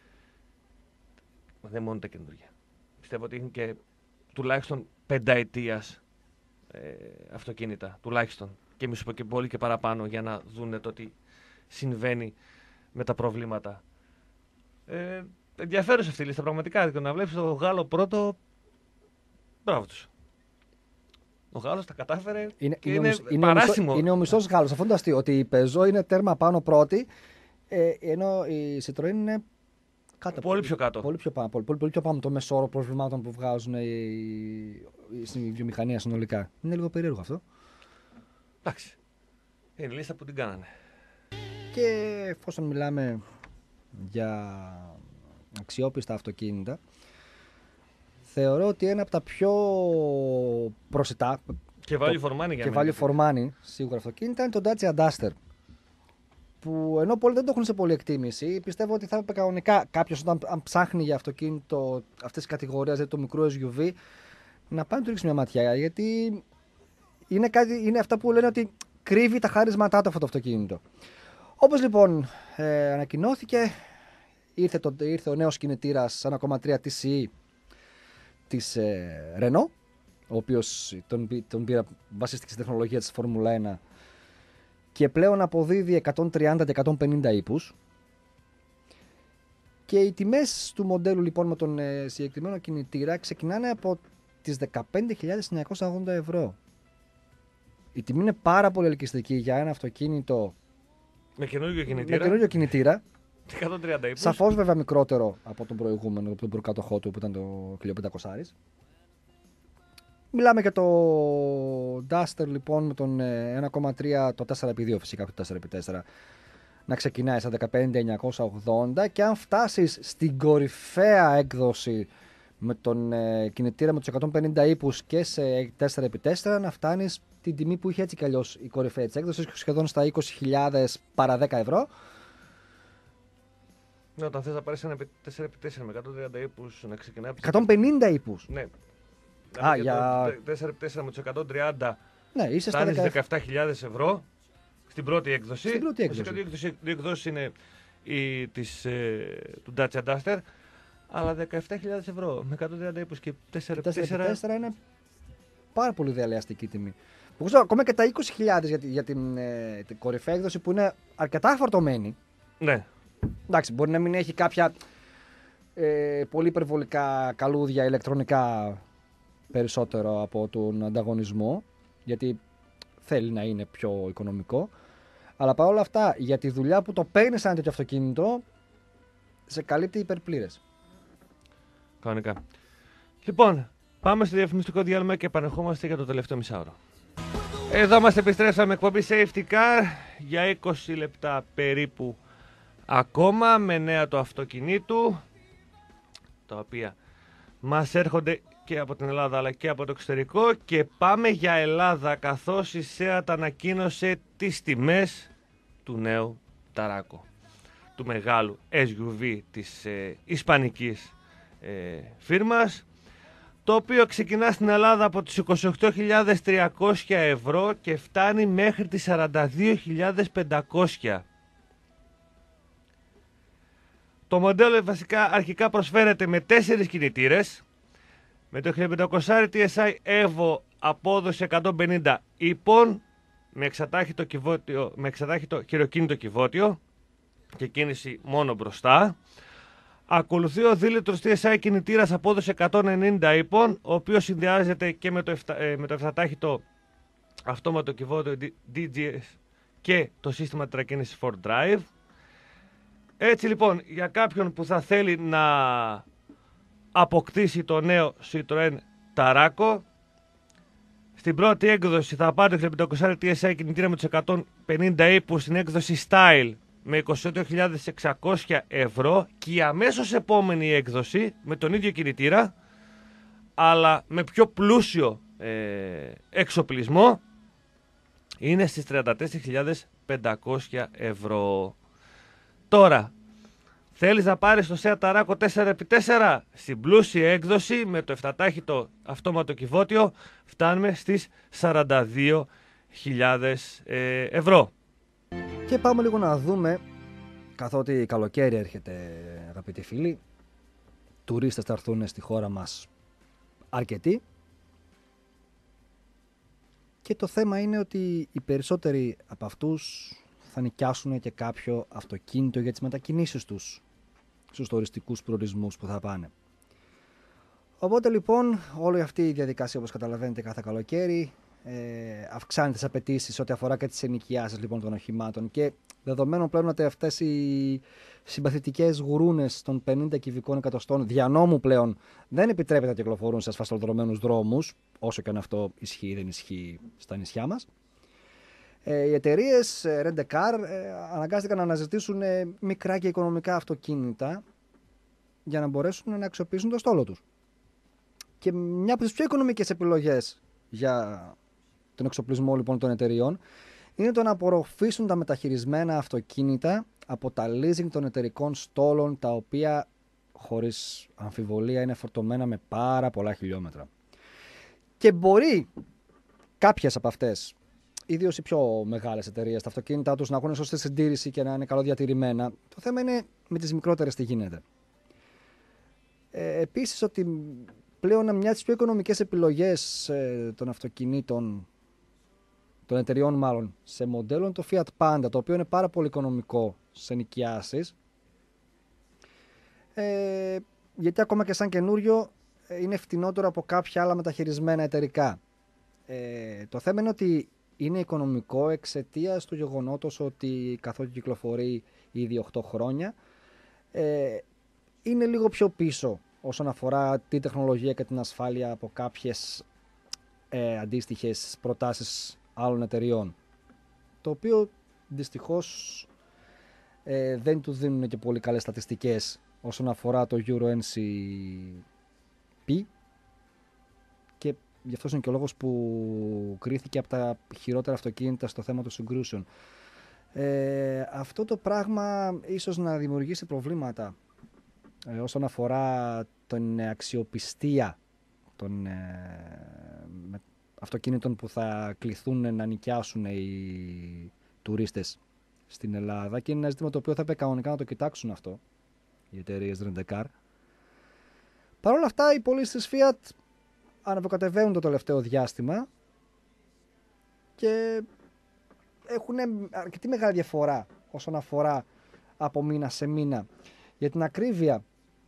Δεν μόνο τα καινούργια. Πιστεύω ότι είναι και τουλάχιστον πενταετίας αυτοκίνητα. Τουλάχιστον. Και μη σου πω και πολύ και παραπάνω για να δούνε το τι συμβαίνει με τα προβλήματα. Ενδιαφέρουσα αυτή η λίστα πραγματικά. Να βλέπεις το Γάλλο πρώτο. Μπράβο τους. Ο Γάλλος τα κατάφερε. Είναι παράσιμο. Είναι ο μισός Γάλλος. Αυτό είναι το αστείο. Ότι η Peugeot είναι τέρμα πάνω πρώτη, ενώ η Citroën είναι κάτω. Πολύ πιο κάτω. Πολύ πιο πάνω το μέσο όρο προβλημάτων που βγάζουν η βιομηχανία συνολικά. Είναι λίγο περίεργο αυτό. Εντάξει. Είναι η λίστα που την κάνανε. Και εφόσον μιλάμε για αξιόπιστα αυτοκίνητα, θεωρώ ότι ένα από τα πιο προσιτά και value for money, σίγουρα αυτοκίνητα είναι το Dacia Duster. που ενώ πολλοί δεν το έχουν σε πολλή εκτίμηση, πιστεύω ότι θα έπρεπε κανονικά κάποιος όταν ψάχνει για αυτοκίνητο αυτές τις κατηγορίες, δηλαδή το μικρό SUV, να πάει να του ρίξει μια ματιά. Γιατί είναι αυτά που λένε ότι κρύβει τα χάρισματά του αυτό το αυτοκίνητο. Όπως λοιπόν ανακοινώθηκε, ήρθε ο νέος κινητήρας 1,3 TCE της Renault, ο οποίος τον πήρα βασίστηκε στη τεχνολογία της Φόρμουλα 1 και πλέον αποδίδει 130 και 150 ύπους. Και οι τιμές του μοντέλου λοιπόν με τον συγκεκριμένο κινητήρα ξεκινάνε από τις 15.980 ευρώ. Η τιμή είναι πάρα πολύ ελκυστική για ένα αυτοκίνητο με καινούργιο κινητήρα. 130 ύπους. Σαφώς βέβαια μικρότερο από τον προηγούμενο, από τον προκάτοχό του που ήταν το 1500. Μιλάμε για το Duster λοιπόν με τον 1,3, το 4x2 φυσικά, το 4x4 να ξεκινάει στα 15.980 και αν φτάσεις στην κορυφαία έκδοση με τον κινητήρα με τους 150 ύπους και σε 4x4 να φτάνεις την τιμή που είχε έτσι κι αλλιώς η κορυφαία της έκδοσης, σχεδόν στα 20.000 παρά 10 ευρώ. Ναι, όταν θες να πάρεις ένα 4x4 με 130 ύπους να ξεκινάει από 150 ύπους. Ναι. Για 4x4 με τους 130 ναι, είσαι φτάνεις στα 17.000 ευρώ στην πρώτη έκδοση. Στην πρώτη έκδοση. Φυσικά η εκδόση είναι του Dacia Duster, αλλά 17.000 ευρώ με 130 ύπους και 4x4 είναι πάρα πολύ δελεαστική τιμή. Ακόμα και τα 20.000 για την κορυφαία έκδοση που είναι αρκετά φορτωμένη. Ναι. Εντάξει, μπορεί να μην έχει κάποια πολύ υπερβολικά καλούδια ηλεκτρονικά περισσότερο από τον ανταγωνισμό, γιατί θέλει να είναι πιο οικονομικό. Αλλά παρόλα αυτά, για τη δουλειά που το παίρνει σαν τέτοιο αυτοκίνητο, σε καλύπτει υπερπλήρες. Κανονικά. Λοιπόν, πάμε στο διαφημιστικό διάλειμμα και επανερχόμαστε για το τελευταίο μισάωρο. Εδώ μας επιστρέψαμε, εκπομπή Safety Car για 20 λεπτά περίπου ακόμα με νέα του αυτοκινήτου, τα οποία μας έρχονται και από την Ελλάδα αλλά και από το εξωτερικό, και πάμε για Ελλάδα καθώς η SEAT ανακοίνωσε τις τιμές του νέου Ταράκο, του μεγάλου SUV της ισπανικής φίρμας, το οποίο ξεκινά στην Ελλάδα από τις 28.300 ευρώ και φτάνει μέχρι τις 42.500. Το μοντέλο βασικά αρχικά προσφέρεται με 4 κινητήρες, με το 1500 TSI Evo απόδοση 150 ύπων, με εξατάχυτο χειροκίνητο κυβότιο και κίνηση μόνο μπροστά. Ακολουθεί ο δίλητρος TSI κινητήρας απόδοση 190 ύπων, ο οποίος συνδυάζεται και με το 7τάχυτο αυτόματο κυβότιο DGS και το σύστημα τετρακίνησης 4Drive. Έτσι λοιπόν, για κάποιον που θα θέλει να αποκτήσει το νέο Citroën Tarraco, στην πρώτη έκδοση θα πάρει το 1500 TSI κινητήρα με τους 150 ύπους στην έκδοση Style με 28.600 ευρώ, και η αμέσως επόμενη έκδοση με τον ίδιο κινητήρα αλλά με πιο πλούσιο εξοπλισμό είναι στις 34.500 ευρώ. Τώρα, θέλεις να πάρεις το Seat Tarraco 4x4 στην πλούσια έκδοση με το 7τάχυτο αυτόματο κυβότιο, φτάνουμε στις 42.000 ευρώ. Και πάμε λίγο να δούμε, καθότι καλοκαίρι έρχεται αγαπητοί φίλοι, τουρίστες θα έρθουν στη χώρα μας αρκετοί, και το θέμα είναι ότι οι περισσότεροι από αυτούς θα νοικιάσουν και κάποιο αυτοκίνητο για τις μετακινήσεις τους στους τουριστικούς προορισμούς που θα πάνε. Οπότε λοιπόν όλη αυτή η διαδικασία, όπως καταλαβαίνετε, κάθε καλοκαίρι αυξάνει τις απαιτήσεις ό,τι αφορά και τις ενοικιάσεις λοιπόν των οχημάτων, και δεδομένου πλέον ότι αυτές οι συμπαθητικές γουρούνες των 50 κυβικών εκατοστών διανόμου πλέον δεν επιτρέπεται να κυκλοφορούν σε ασφαλτοδρομένους δρόμους, όσο και αν αυτό ισχύει ή δεν ισχύει στα νησιά μας, οι εταιρείες Rent a Car αναγκάστηκαν να αναζητήσουν μικρά και οικονομικά αυτοκίνητα για να μπορέσουν να αξιοποιήσουν το στόλο τους. Και μια από τις πιο οικονομικές επιλογές για τον εξοπλισμό λοιπόν των εταιρειών είναι το να απορροφήσουν τα μεταχειρισμένα αυτοκίνητα από τα leasing των εταιρικών στόλων, τα οποία χωρίς αμφιβολία είναι φορτωμένα με πάρα πολλά χιλιόμετρα. Και μπορεί κάποιες από αυτές, ιδίως οι πιο μεγάλες εταιρείες, τα αυτοκίνητά τους να έχουν σωστή συντήρηση και να είναι καλοδιατηρημένα. Το θέμα είναι με τις μικρότερες τι γίνεται. Επίσης, ότι πλέον μια από τις πιο οικονομικές επιλογές των αυτοκινήτων, των εταιριών μάλλον, σε μοντέλο είναι το Fiat Panda, το οποίο είναι πάρα πολύ οικονομικό σε νοικιάσεις, γιατί ακόμα και σαν καινούριο είναι φτηνότερο από κάποια άλλα μεταχειρισμένα εταιρικά. Το θέμα είναι ότι είναι οικονομικό εξαιτίας του γεγονότος ότι καθότι κυκλοφορεί ήδη 8 χρόνια, είναι λίγο πιο πίσω όσον αφορά τη τεχνολογία και την ασφάλεια από κάποιες αντίστοιχες προτάσεις άλλων εταιριών, το οποίο δυστυχώς δεν του δίνουν και πολύ καλές στατιστικές όσον αφορά το Euro NCP, και γι' αυτό είναι και ο λόγος που κρίθηκε από τα χειρότερα αυτοκίνητα στο θέμα των συγκρούσεων. Αυτό το πράγμα ίσως να δημιουργήσει προβλήματα όσον αφορά την αξιοπιστία των αυτοκίνητων που θα κληθούν να νοικιάσουν οι τουρίστες στην Ελλάδα, και είναι ένα ζήτημα το οποίο θα έπρεπε κανονικά να το κοιτάξουν αυτό οι εταιρείες Rent-A-Car. Παρ' όλα αυτά, οι πωλήσεις της Fiat αναβοκατεβαίνουν το τελευταίο διάστημα και έχουν αρκετή μεγάλη διαφορά όσον αφορά από μήνα σε μήνα. Για την ακρίβεια,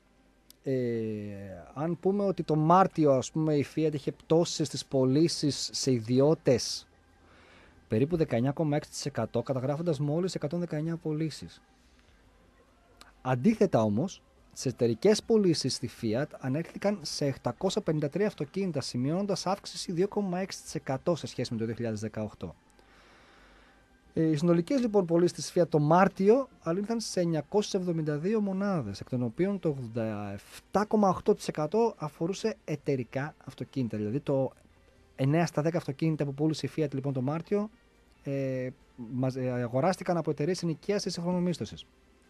αν πούμε ότι το Μάρτιο, ας πούμε, η Fiat είχε πτώσεις στις πωλήσεις σε ιδιώτες περίπου 19,6%, καταγράφοντας μόλις 119 πωλήσεις. Αντίθετα όμως, στις εταιρικές πωλήσεις στη Fiat ανέρχθηκαν σε 853 αυτοκίνητα, σημειώνοντας αύξηση 2,6% σε σχέση με το 2018. Οι συνολικές λοιπόν πωλήσεις της Fiat το Μάρτιο αλήθαν σε 972 μονάδες, εκ των οποίων το 87,8% αφορούσε εταιρικά αυτοκίνητα. Δηλαδή το 9 στα 10 αυτοκίνητα που πούλησε η Fiat λοιπόν το Μάρτιο αγοράστηκαν από εταιρείες ενοικίασης ή συγχρονομίσθωσης.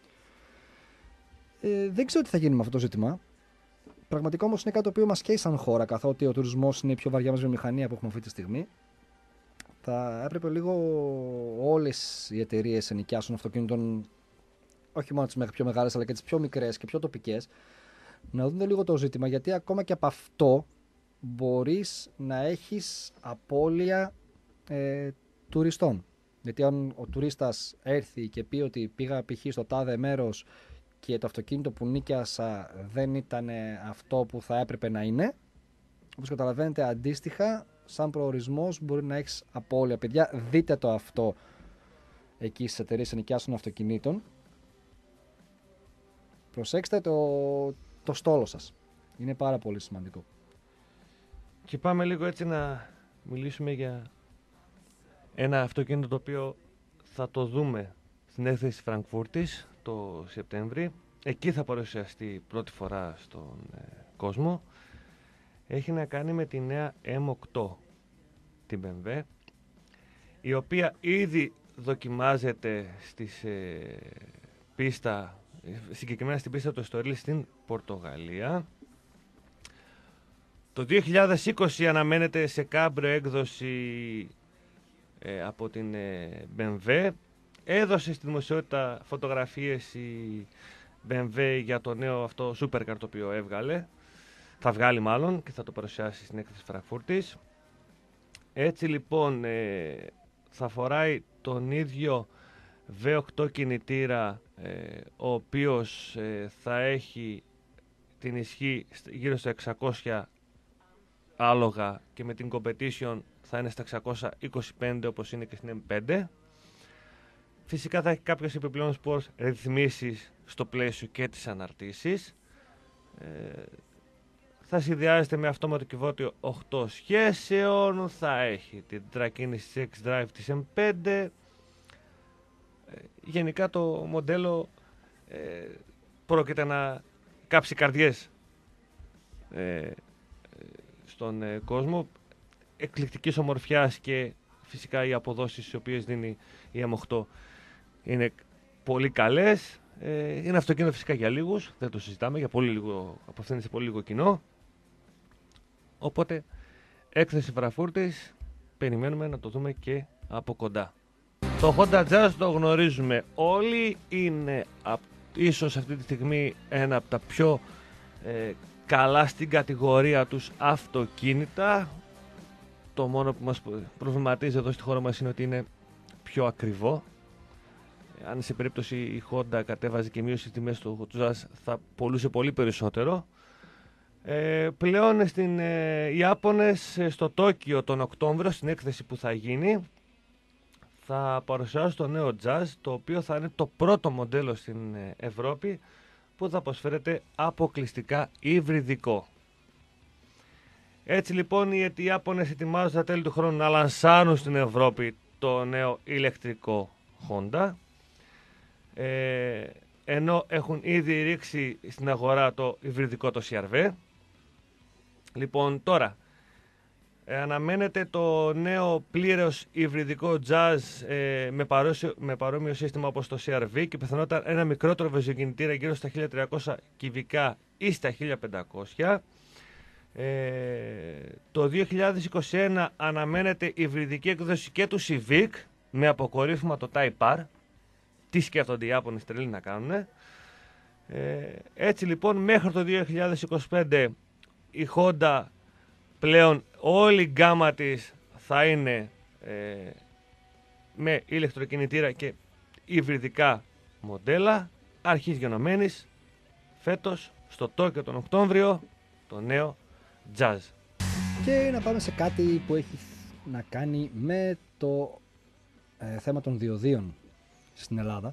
Δεν ξέρω τι θα γίνει με αυτό το ζήτημα. Πραγματικά όμως είναι κάτι το οποίο μας καίει σαν χώρα, καθότι ο τουρισμός είναι η πιο βαριά μας βιομηχανία που έχουμε αυτή τη στιγμή. Θα έπρεπε λίγο όλες οι εταιρείες ενοικιάσεων αυτοκίνητων, όχι μόνο τις πιο μεγάλες αλλά και τις πιο μικρές και πιο τοπικές, να δουν λίγο το ζήτημα, γιατί ακόμα και από αυτό μπορείς να έχεις απώλεια τουριστών. Γιατί αν ο τουρίστας έρθει και πει ότι πήγα π.χ. στο τάδε μέρος και το αυτοκίνητο που νίκιασα δεν ήταν αυτό που θα έπρεπε να είναι, όπως καταλαβαίνετε, αντίστοιχα σαν προορισμός μπορεί να έχεις απώλεια. Παιδιά, δείτε το αυτό εκεί στις εταιρείες ενοικιάσεων αυτοκινήτων. Προσέξτε το στόλο σας. Είναι πάρα πολύ σημαντικό. Και πάμε λίγο έτσι να μιλήσουμε για ένα αυτοκίνητο το οποίο θα το δούμε στην έκθεση Φραγκφούρτης το Σεπτέμβρη. Εκεί θα παρουσιαστεί πρώτη φορά στον κόσμο. Έχει να κάνει με τη νέα M8, την BMW, η οποία ήδη δοκιμάζεται πίστα, συγκεκριμένα στην πίστα του Εστορίλ στην Πορτογαλία. Το 2020 αναμένεται σε κάμπριο έκδοση από την BMW. Έδωσε στη δημοσιότητα φωτογραφίες η BMW για το νέο αυτό supercar το οποίο έβγαλε. Θα βγάλει μάλλον και θα το παρουσιάσει στην έκθεση Φραγκφούρτης. Έτσι λοιπόν θα φοράει τον ίδιο V8 κινητήρα, ο οποίος θα έχει την ισχύ γύρω στα 600 άλογα και με την competition θα είναι στα 625 όπως είναι και στην M5. Φυσικά θα έχει κάποιες επιπλέον σπορς ρυθμίσεις στο πλαίσιο και τις αναρτήσεις. Θα συνδυάζεται με αυτόματο κυβότιο 8 σχέσεων, θα έχει την τρακίνηση X-Drive της M5. Γενικά το μοντέλο πρόκειται να κάψει καρδιές στον κόσμο, εκπληκτικής ομορφιάς και Φυσικά οι αποδόσεις οι οποίες δίνει η M8 είναι πολύ καλές. Είναι αυτοκίνητο φυσικά για λίγους, δεν το συζητάμε, για πολύ λίγο, αποφθαίνει σε πολύ λίγο κοινό. Οπότε, έκθεση Φραγκφούρτης, περιμένουμε να το δούμε και από κοντά. Το Honda Jazz το γνωρίζουμε όλοι, είναι ίσως αυτή τη στιγμή ένα από τα πιο καλά στην κατηγορία τους αυτοκίνητα. Το μόνο που μας προβληματίζει εδώ στη χώρα μας είναι ότι είναι πιο ακριβό. Αν σε περίπτωση η Honda κατέβαζε και μείωσε τις τιμές του Jazz, θα πωλούσε πολύ περισσότερο. Πλέον οι Ιάπωνες στο Τόκιο τον Οκτώβριο, στην έκθεση που θα γίνει, θα παρουσιάσουν το νέο Jazz, το οποίο θα είναι το πρώτο μοντέλο στην Ευρώπη που θα προσφέρεται αποκλειστικά υβριδικό. Έτσι λοιπόν οι Ιάπωνες ετοιμάζουν στα τέλη του χρόνου να λανσάρουν στην Ευρώπη το νέο ηλεκτρικό Honda, ενώ έχουν ήδη ρίξει στην αγορά το υβριδικό, το CR-V. Λοιπόν, τώρα αναμένεται το νέο πλήρως υβριδικό Jazz με παρόμοιο σύστημα όπως το CR-V και πιθανότατα ένα μικρότερο βενζοκινητήρα γύρω στα 1300 κυβικά ή στα 1500. Το 2021 αναμένεται υβριδική έκδοση και του Civic με αποκορύφωμα το Type R. Τι σκέφτονται οι Ιάπωνες τρελοί να κάνουν. Έτσι λοιπόν μέχρι το 2025 η Honda πλέον όλη η γκάμα της θα είναι με ηλεκτροκινητήρα και υβριδικά μοντέλα. Αρχής γενομένης φέτος στο Τόκιο τον Οκτώβριο το νέο Jazz. Και να πάμε σε κάτι που έχει να κάνει με το θέμα των διοδίων στην Ελλάδα.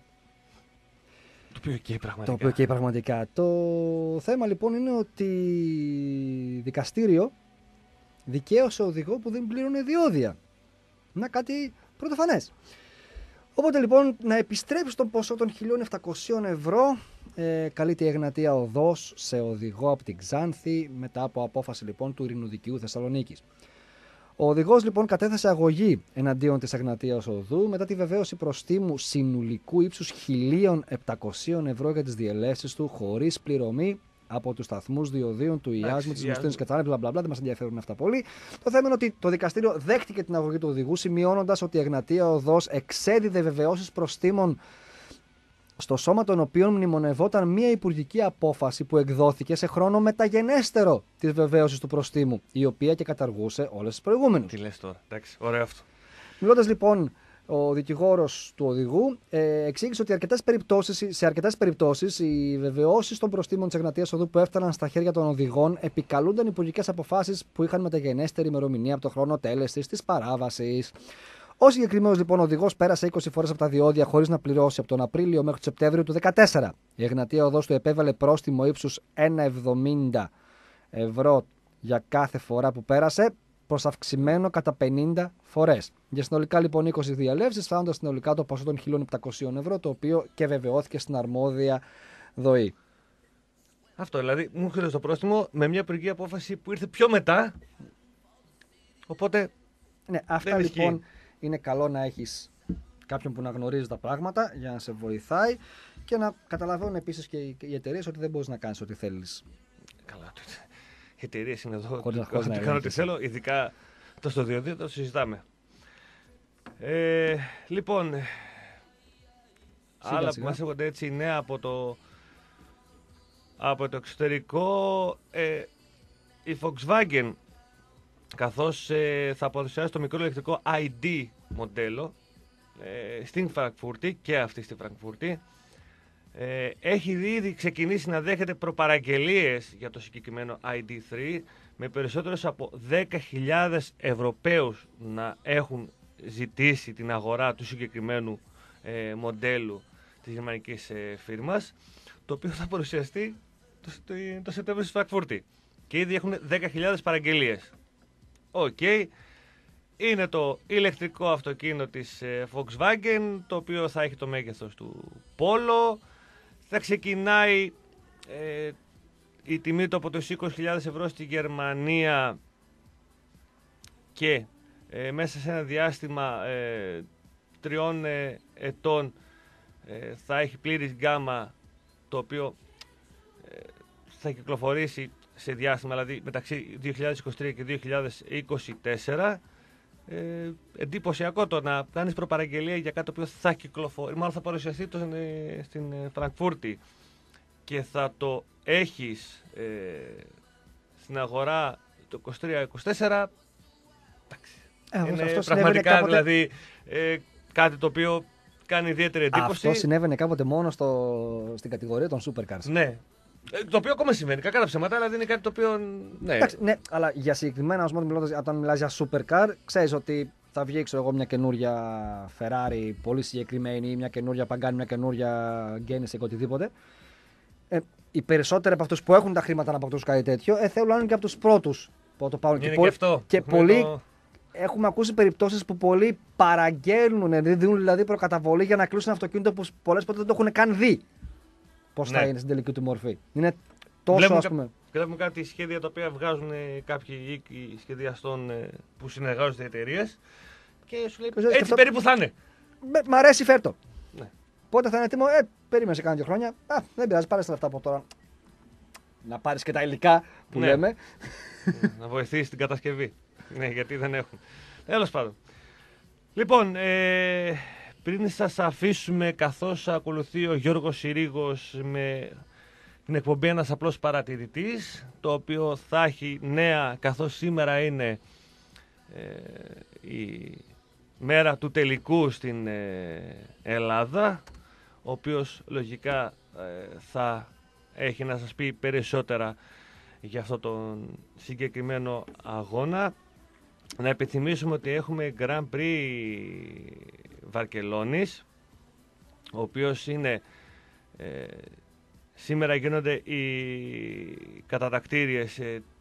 Το οποίο καίει πραγματικά. Το θέμα λοιπόν είναι ότι δικαστήριο δικαίωσε οδηγό που δεν πλήρωνε διόδια. Να κάτι πρωτοφανές. Οπότε λοιπόν να επιστρέψει τον ποσό των 1.700 ευρώ καλείται η Εγνατία Οδός σε οδηγό από την Ξάνθη μετά από απόφαση λοιπόν του Ειρηνοδικείου Θεσσαλονίκης. Ο οδηγός λοιπόν κατέθεσε αγωγή εναντίον της Εγνατίας Οδού μετά τη βεβαίωση προστίμου συνολικού ύψους 1.700 ευρώ για τις διελεύσεις του χωρίς πληρωμή από τους σταθμούς διοδίων του Ιάσμου, της Μουστίνης και τα άλλα, δεν μας ενδιαφέρουν αυτά πολύ. Το θέμα είναι ότι το δικαστήριο δέχτηκε την αγωγή του οδηγού, σημειώνοντας ότι η Εγνατία Οδός εξέδιδε βεβαιώσεις προστίμων στο σώμα των οποίων μνημονευόταν μια υπουργική απόφαση που εκδόθηκε σε χρόνο μεταγενέστερο της βεβαίωσης του προστίμου, η οποία και καταργούσε όλες τις προηγούμενες. Τι λες τώρα, εντάξει, ωραίο αυτό. Μιλώντας λοιπόν, ο δικηγόρος του οδηγού εξήγησε ότι σε αρκετές περιπτώσεις οι βεβαιώσεις των προστίμων της Εγνατίας Οδού που έφταναν στα χέρια των οδηγών επικαλούνταν υπουργικές αποφάσεις που είχαν μεταγενέστερη ημερομηνία από το χρόνο τέλεσης της παράβασης. Ο συγκεκριμένος λοιπόν οδηγός πέρασε 20 φορές από τα διόδια χωρίς να πληρώσει από τον Απρίλιο μέχρι τον Σεπτέμβριο του 2014. Η Εγνατία Οδός του επέβαλε πρόστιμο ύψους 1,70 ευρώ για κάθε φορά που πέρασε, προσαυξημένο κατά 50 φορές. Για συνολικά λοιπόν 20 διαλεύσεις, φτάνοντας συνολικά το ποσό των 1.700 ευρώ, το οποίο και βεβαιώθηκε στην αρμόδια ΔΟΗ. Αυτό δηλαδή μου χρειάζεται το πρόστιμο με μια υπουργική απόφαση που ήρθε πιο μετά. Οπότε. Ναι, αυτά λοιπόν είναι καλό να έχεις κάποιον που να γνωρίζει τα πράγματα για να σε βοηθάει και να καταλαβαίνουν επίσης και οι εταιρείες ότι δεν μπορείς να κάνεις ό,τι θέλεις. Καλά, οι εταιρείες είναι εδώ. Χωρίς να κάνω ό,τι θέλω, ειδικά το στο διοδίο το συζητάμε. Λοιπόν, άλλα που μας έρχονται έτσι νέα από το εξωτερικό, η Volkswagen καθώς θα παρουσιάσει το μικρό ηλεκτρικό ID μοντέλο στην Φραγκφούρτη και αυτή στη Φραγκφούρτη, έχει ήδη ξεκινήσει να δέχεται προπαραγγελίες για το συγκεκριμένο ID3 με περισσότερους από 10.000 Ευρωπαίους να έχουν ζητήσει την αγορά του συγκεκριμένου μοντέλου της γερμανικής φίρμας, το οποίο θα παρουσιαστεί το Σεπτέμβριο στη Φραγκφούρτη και ήδη έχουν 10.000 παραγγελίες. Είναι το ηλεκτρικό αυτοκίνητο της Volkswagen, το οποίο θα έχει το μέγεθος του Polo. Θα ξεκινάει η τιμή του από τους 20.000 ευρώ στη Γερμανία και μέσα σε ένα διάστημα 3 ετών θα έχει πλήρης γκάμα, το οποίο θα κυκλοφορήσει σε διάστημα, δηλαδή μεταξύ 2023 και 2024. Εντυπωσιακό το να κάνεις προπαραγγελία για κάτι το οποίο θα κυκλοφορήσει, μάλλον θα παρουσιαστεί στην Φραγκφούρτη και θα το έχεις στην αγορά το 23-24. Είναι πραγματικά δηλαδή κάτι το οποίο κάνει ιδιαίτερη εντύπωση. Αυτό συνέβαινε κάποτε μόνο στην κατηγορία των supercars. Ναι. Το οποίο ακόμα συμβαίνει, κακά τα ψέματα, αλλά δεν είναι κάτι το οποίο. Ναι, εντάξει, ναι, αλλά για συγκεκριμένα, όταν μιλάς για supercar, ξέρεις ότι θα βγει μια καινούρια Ferrari πολύ συγκεκριμένη ή μια καινούρια Pagani, μια καινούρια Genesis ή οτιδήποτε. Οι περισσότεροι από αυτούς που έχουν τα χρήματα να αποκτήσουν κάτι τέτοιο, θέλουν να είναι και από τους πρώτους που το πάρουν. Και πολλοί. Έχουμε ακούσει περιπτώσεις που πολλοί παραγγέλνουν, δίνουν δηλαδή προκαταβολή για να κλείσουν ένα αυτοκίνητο που πολλές ποτέ δεν το έχουν καν δει. Πώς θα είναι στην τελική του μορφή. Είναι τόσο, ας πούμε. Βλέπουμε κάτι σχέδια τα οποία βγάζουν κάποιοι οίκοι σχεδιαστών που συνεργάζονται εταιρείες και σου λέει έτσι αυτό... περίπου θα είναι. Μ' αρέσει, φέρτο. Ναι. Πότε θα είναι έτοιμο, περίμενε σε κάνα 2 χρόνια. Δεν πειράζει, πάρε τα λεφτά από τώρα. Να πάρεις και τα υλικά που λέμε. Να βοηθήσει την κατασκευή. Ναι, γιατί δεν έχουν. Τέλος πάντων. Λοιπόν, πριν σας αφήσουμε, καθώς ακολουθεί ο Γιώργος Συρίγος με την εκπομπή «Ένας απλός παρατηρητής», το οποίο θα έχει νέα, καθώς σήμερα είναι η μέρα του τελικού στην Ελλάδα, ο οποίος λογικά θα έχει να σας πει περισσότερα για αυτό τον συγκεκριμένο αγώνα. Να επιθυμίσουμε ότι έχουμε Grand Prix Βαρκελόνης, ο οποίος είναι σήμερα γίνονται οι κατατακτήριες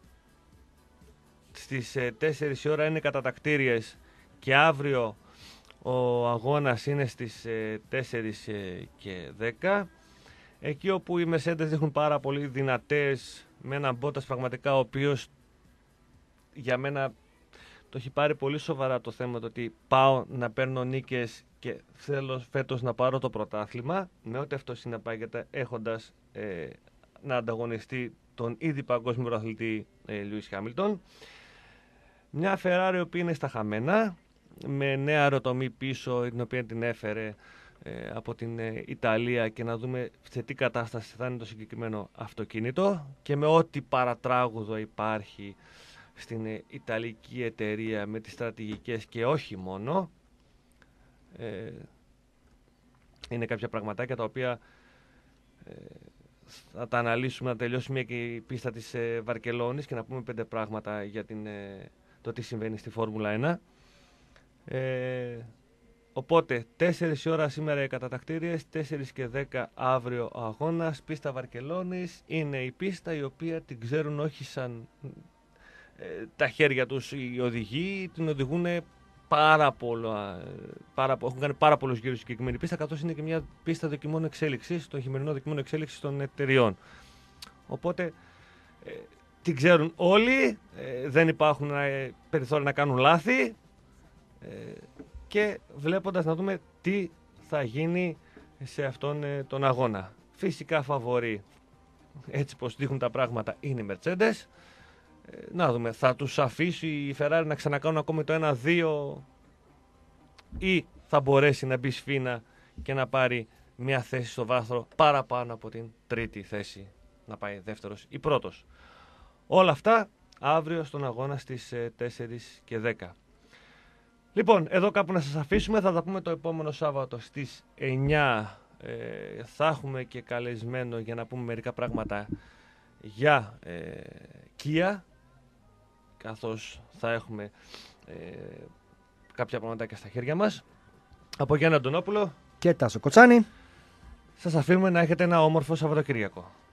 στις 4 η ώρα είναι κατατακτήριες και αύριο ο αγώνας είναι στις 4 και 10, εκεί όπου οι Mercedes δείχνουν πάρα πολύ δυνατές, με έναν Bottas πραγματικά ο οποίος για μένα το έχει πάρει πολύ σοβαρά το θέμα το ότι πάω να παίρνω νίκες και θέλω φέτος να πάρω το πρωτάθλημα, με ό,τι αυτό συνεπάγεται, έχοντας να ανταγωνιστεί τον ήδη παγκόσμιο πρωταθλητή Lewis Hamilton. Μια Ferrari η οποία είναι στα χαμένα, με νέα αεροτομή πίσω, την οποία την έφερε από την Ιταλία, και να δούμε σε τι κατάσταση θα είναι το συγκεκριμένο αυτοκίνητο και με ό,τι παρατράγουδο υπάρχει στην Ιταλική εταιρεία με τις στρατηγικές και όχι μόνο. Είναι κάποια πραγματάκια τα οποία θα τα αναλύσουμε, να τελειώσουμε και η πίστα της Βαρκελόνης και να πούμε 5 πράγματα για το τι συμβαίνει στη Φόρμουλα 1. Οπότε 4 η ώρα σήμερα οι κατατακτήριες, 4 και 10 αύριο ο αγώνας. Πίστα Βαρκελόνης είναι η πίστα η οποία την ξέρουν όχι σαν τα χέρια τους οι οδηγοί, την οδηγούν έχουν κάνει πάρα πολλούς γύρους στη συγκεκριμένη πίστα, καθώς είναι και μια πίστα δοκιμών εξέλιξης, των χειμερινών δοκιμών εξέλιξης των εταιριών. Οπότε την ξέρουν όλοι, δεν υπάρχουν περιθώρια να κάνουν λάθη, και βλέποντας να δούμε τι θα γίνει σε αυτόν τον αγώνα. Φυσικά φαβορί, έτσι πως δείχνουν τα πράγματα, είναι η Mercedes. Να δούμε, θα τους αφήσει η Ferrari να ξανακάνουν ακόμη το 1-2 ή θα μπορέσει να μπει σφήνα και να πάρει μια θέση στο βάθρο παραπάνω από την τρίτη θέση, να πάει δεύτερος ή πρώτος. Όλα αυτά αύριο στον αγώνα στις 4 και 10. Λοιπόν, εδώ κάπου να σας αφήσουμε, θα τα πούμε το επόμενο Σάββατο στις 9. Θα έχουμε και καλεσμένο για να πούμε μερικά πράγματα για Kia, καθώς θα έχουμε κάποια πραγματάκια στα χέρια μας. Από Γιάννη Αντωνόπουλο και Τάσο Κοτσάνη, σας αφήνουμε να έχετε ένα όμορφο Σαββατοκύριακο.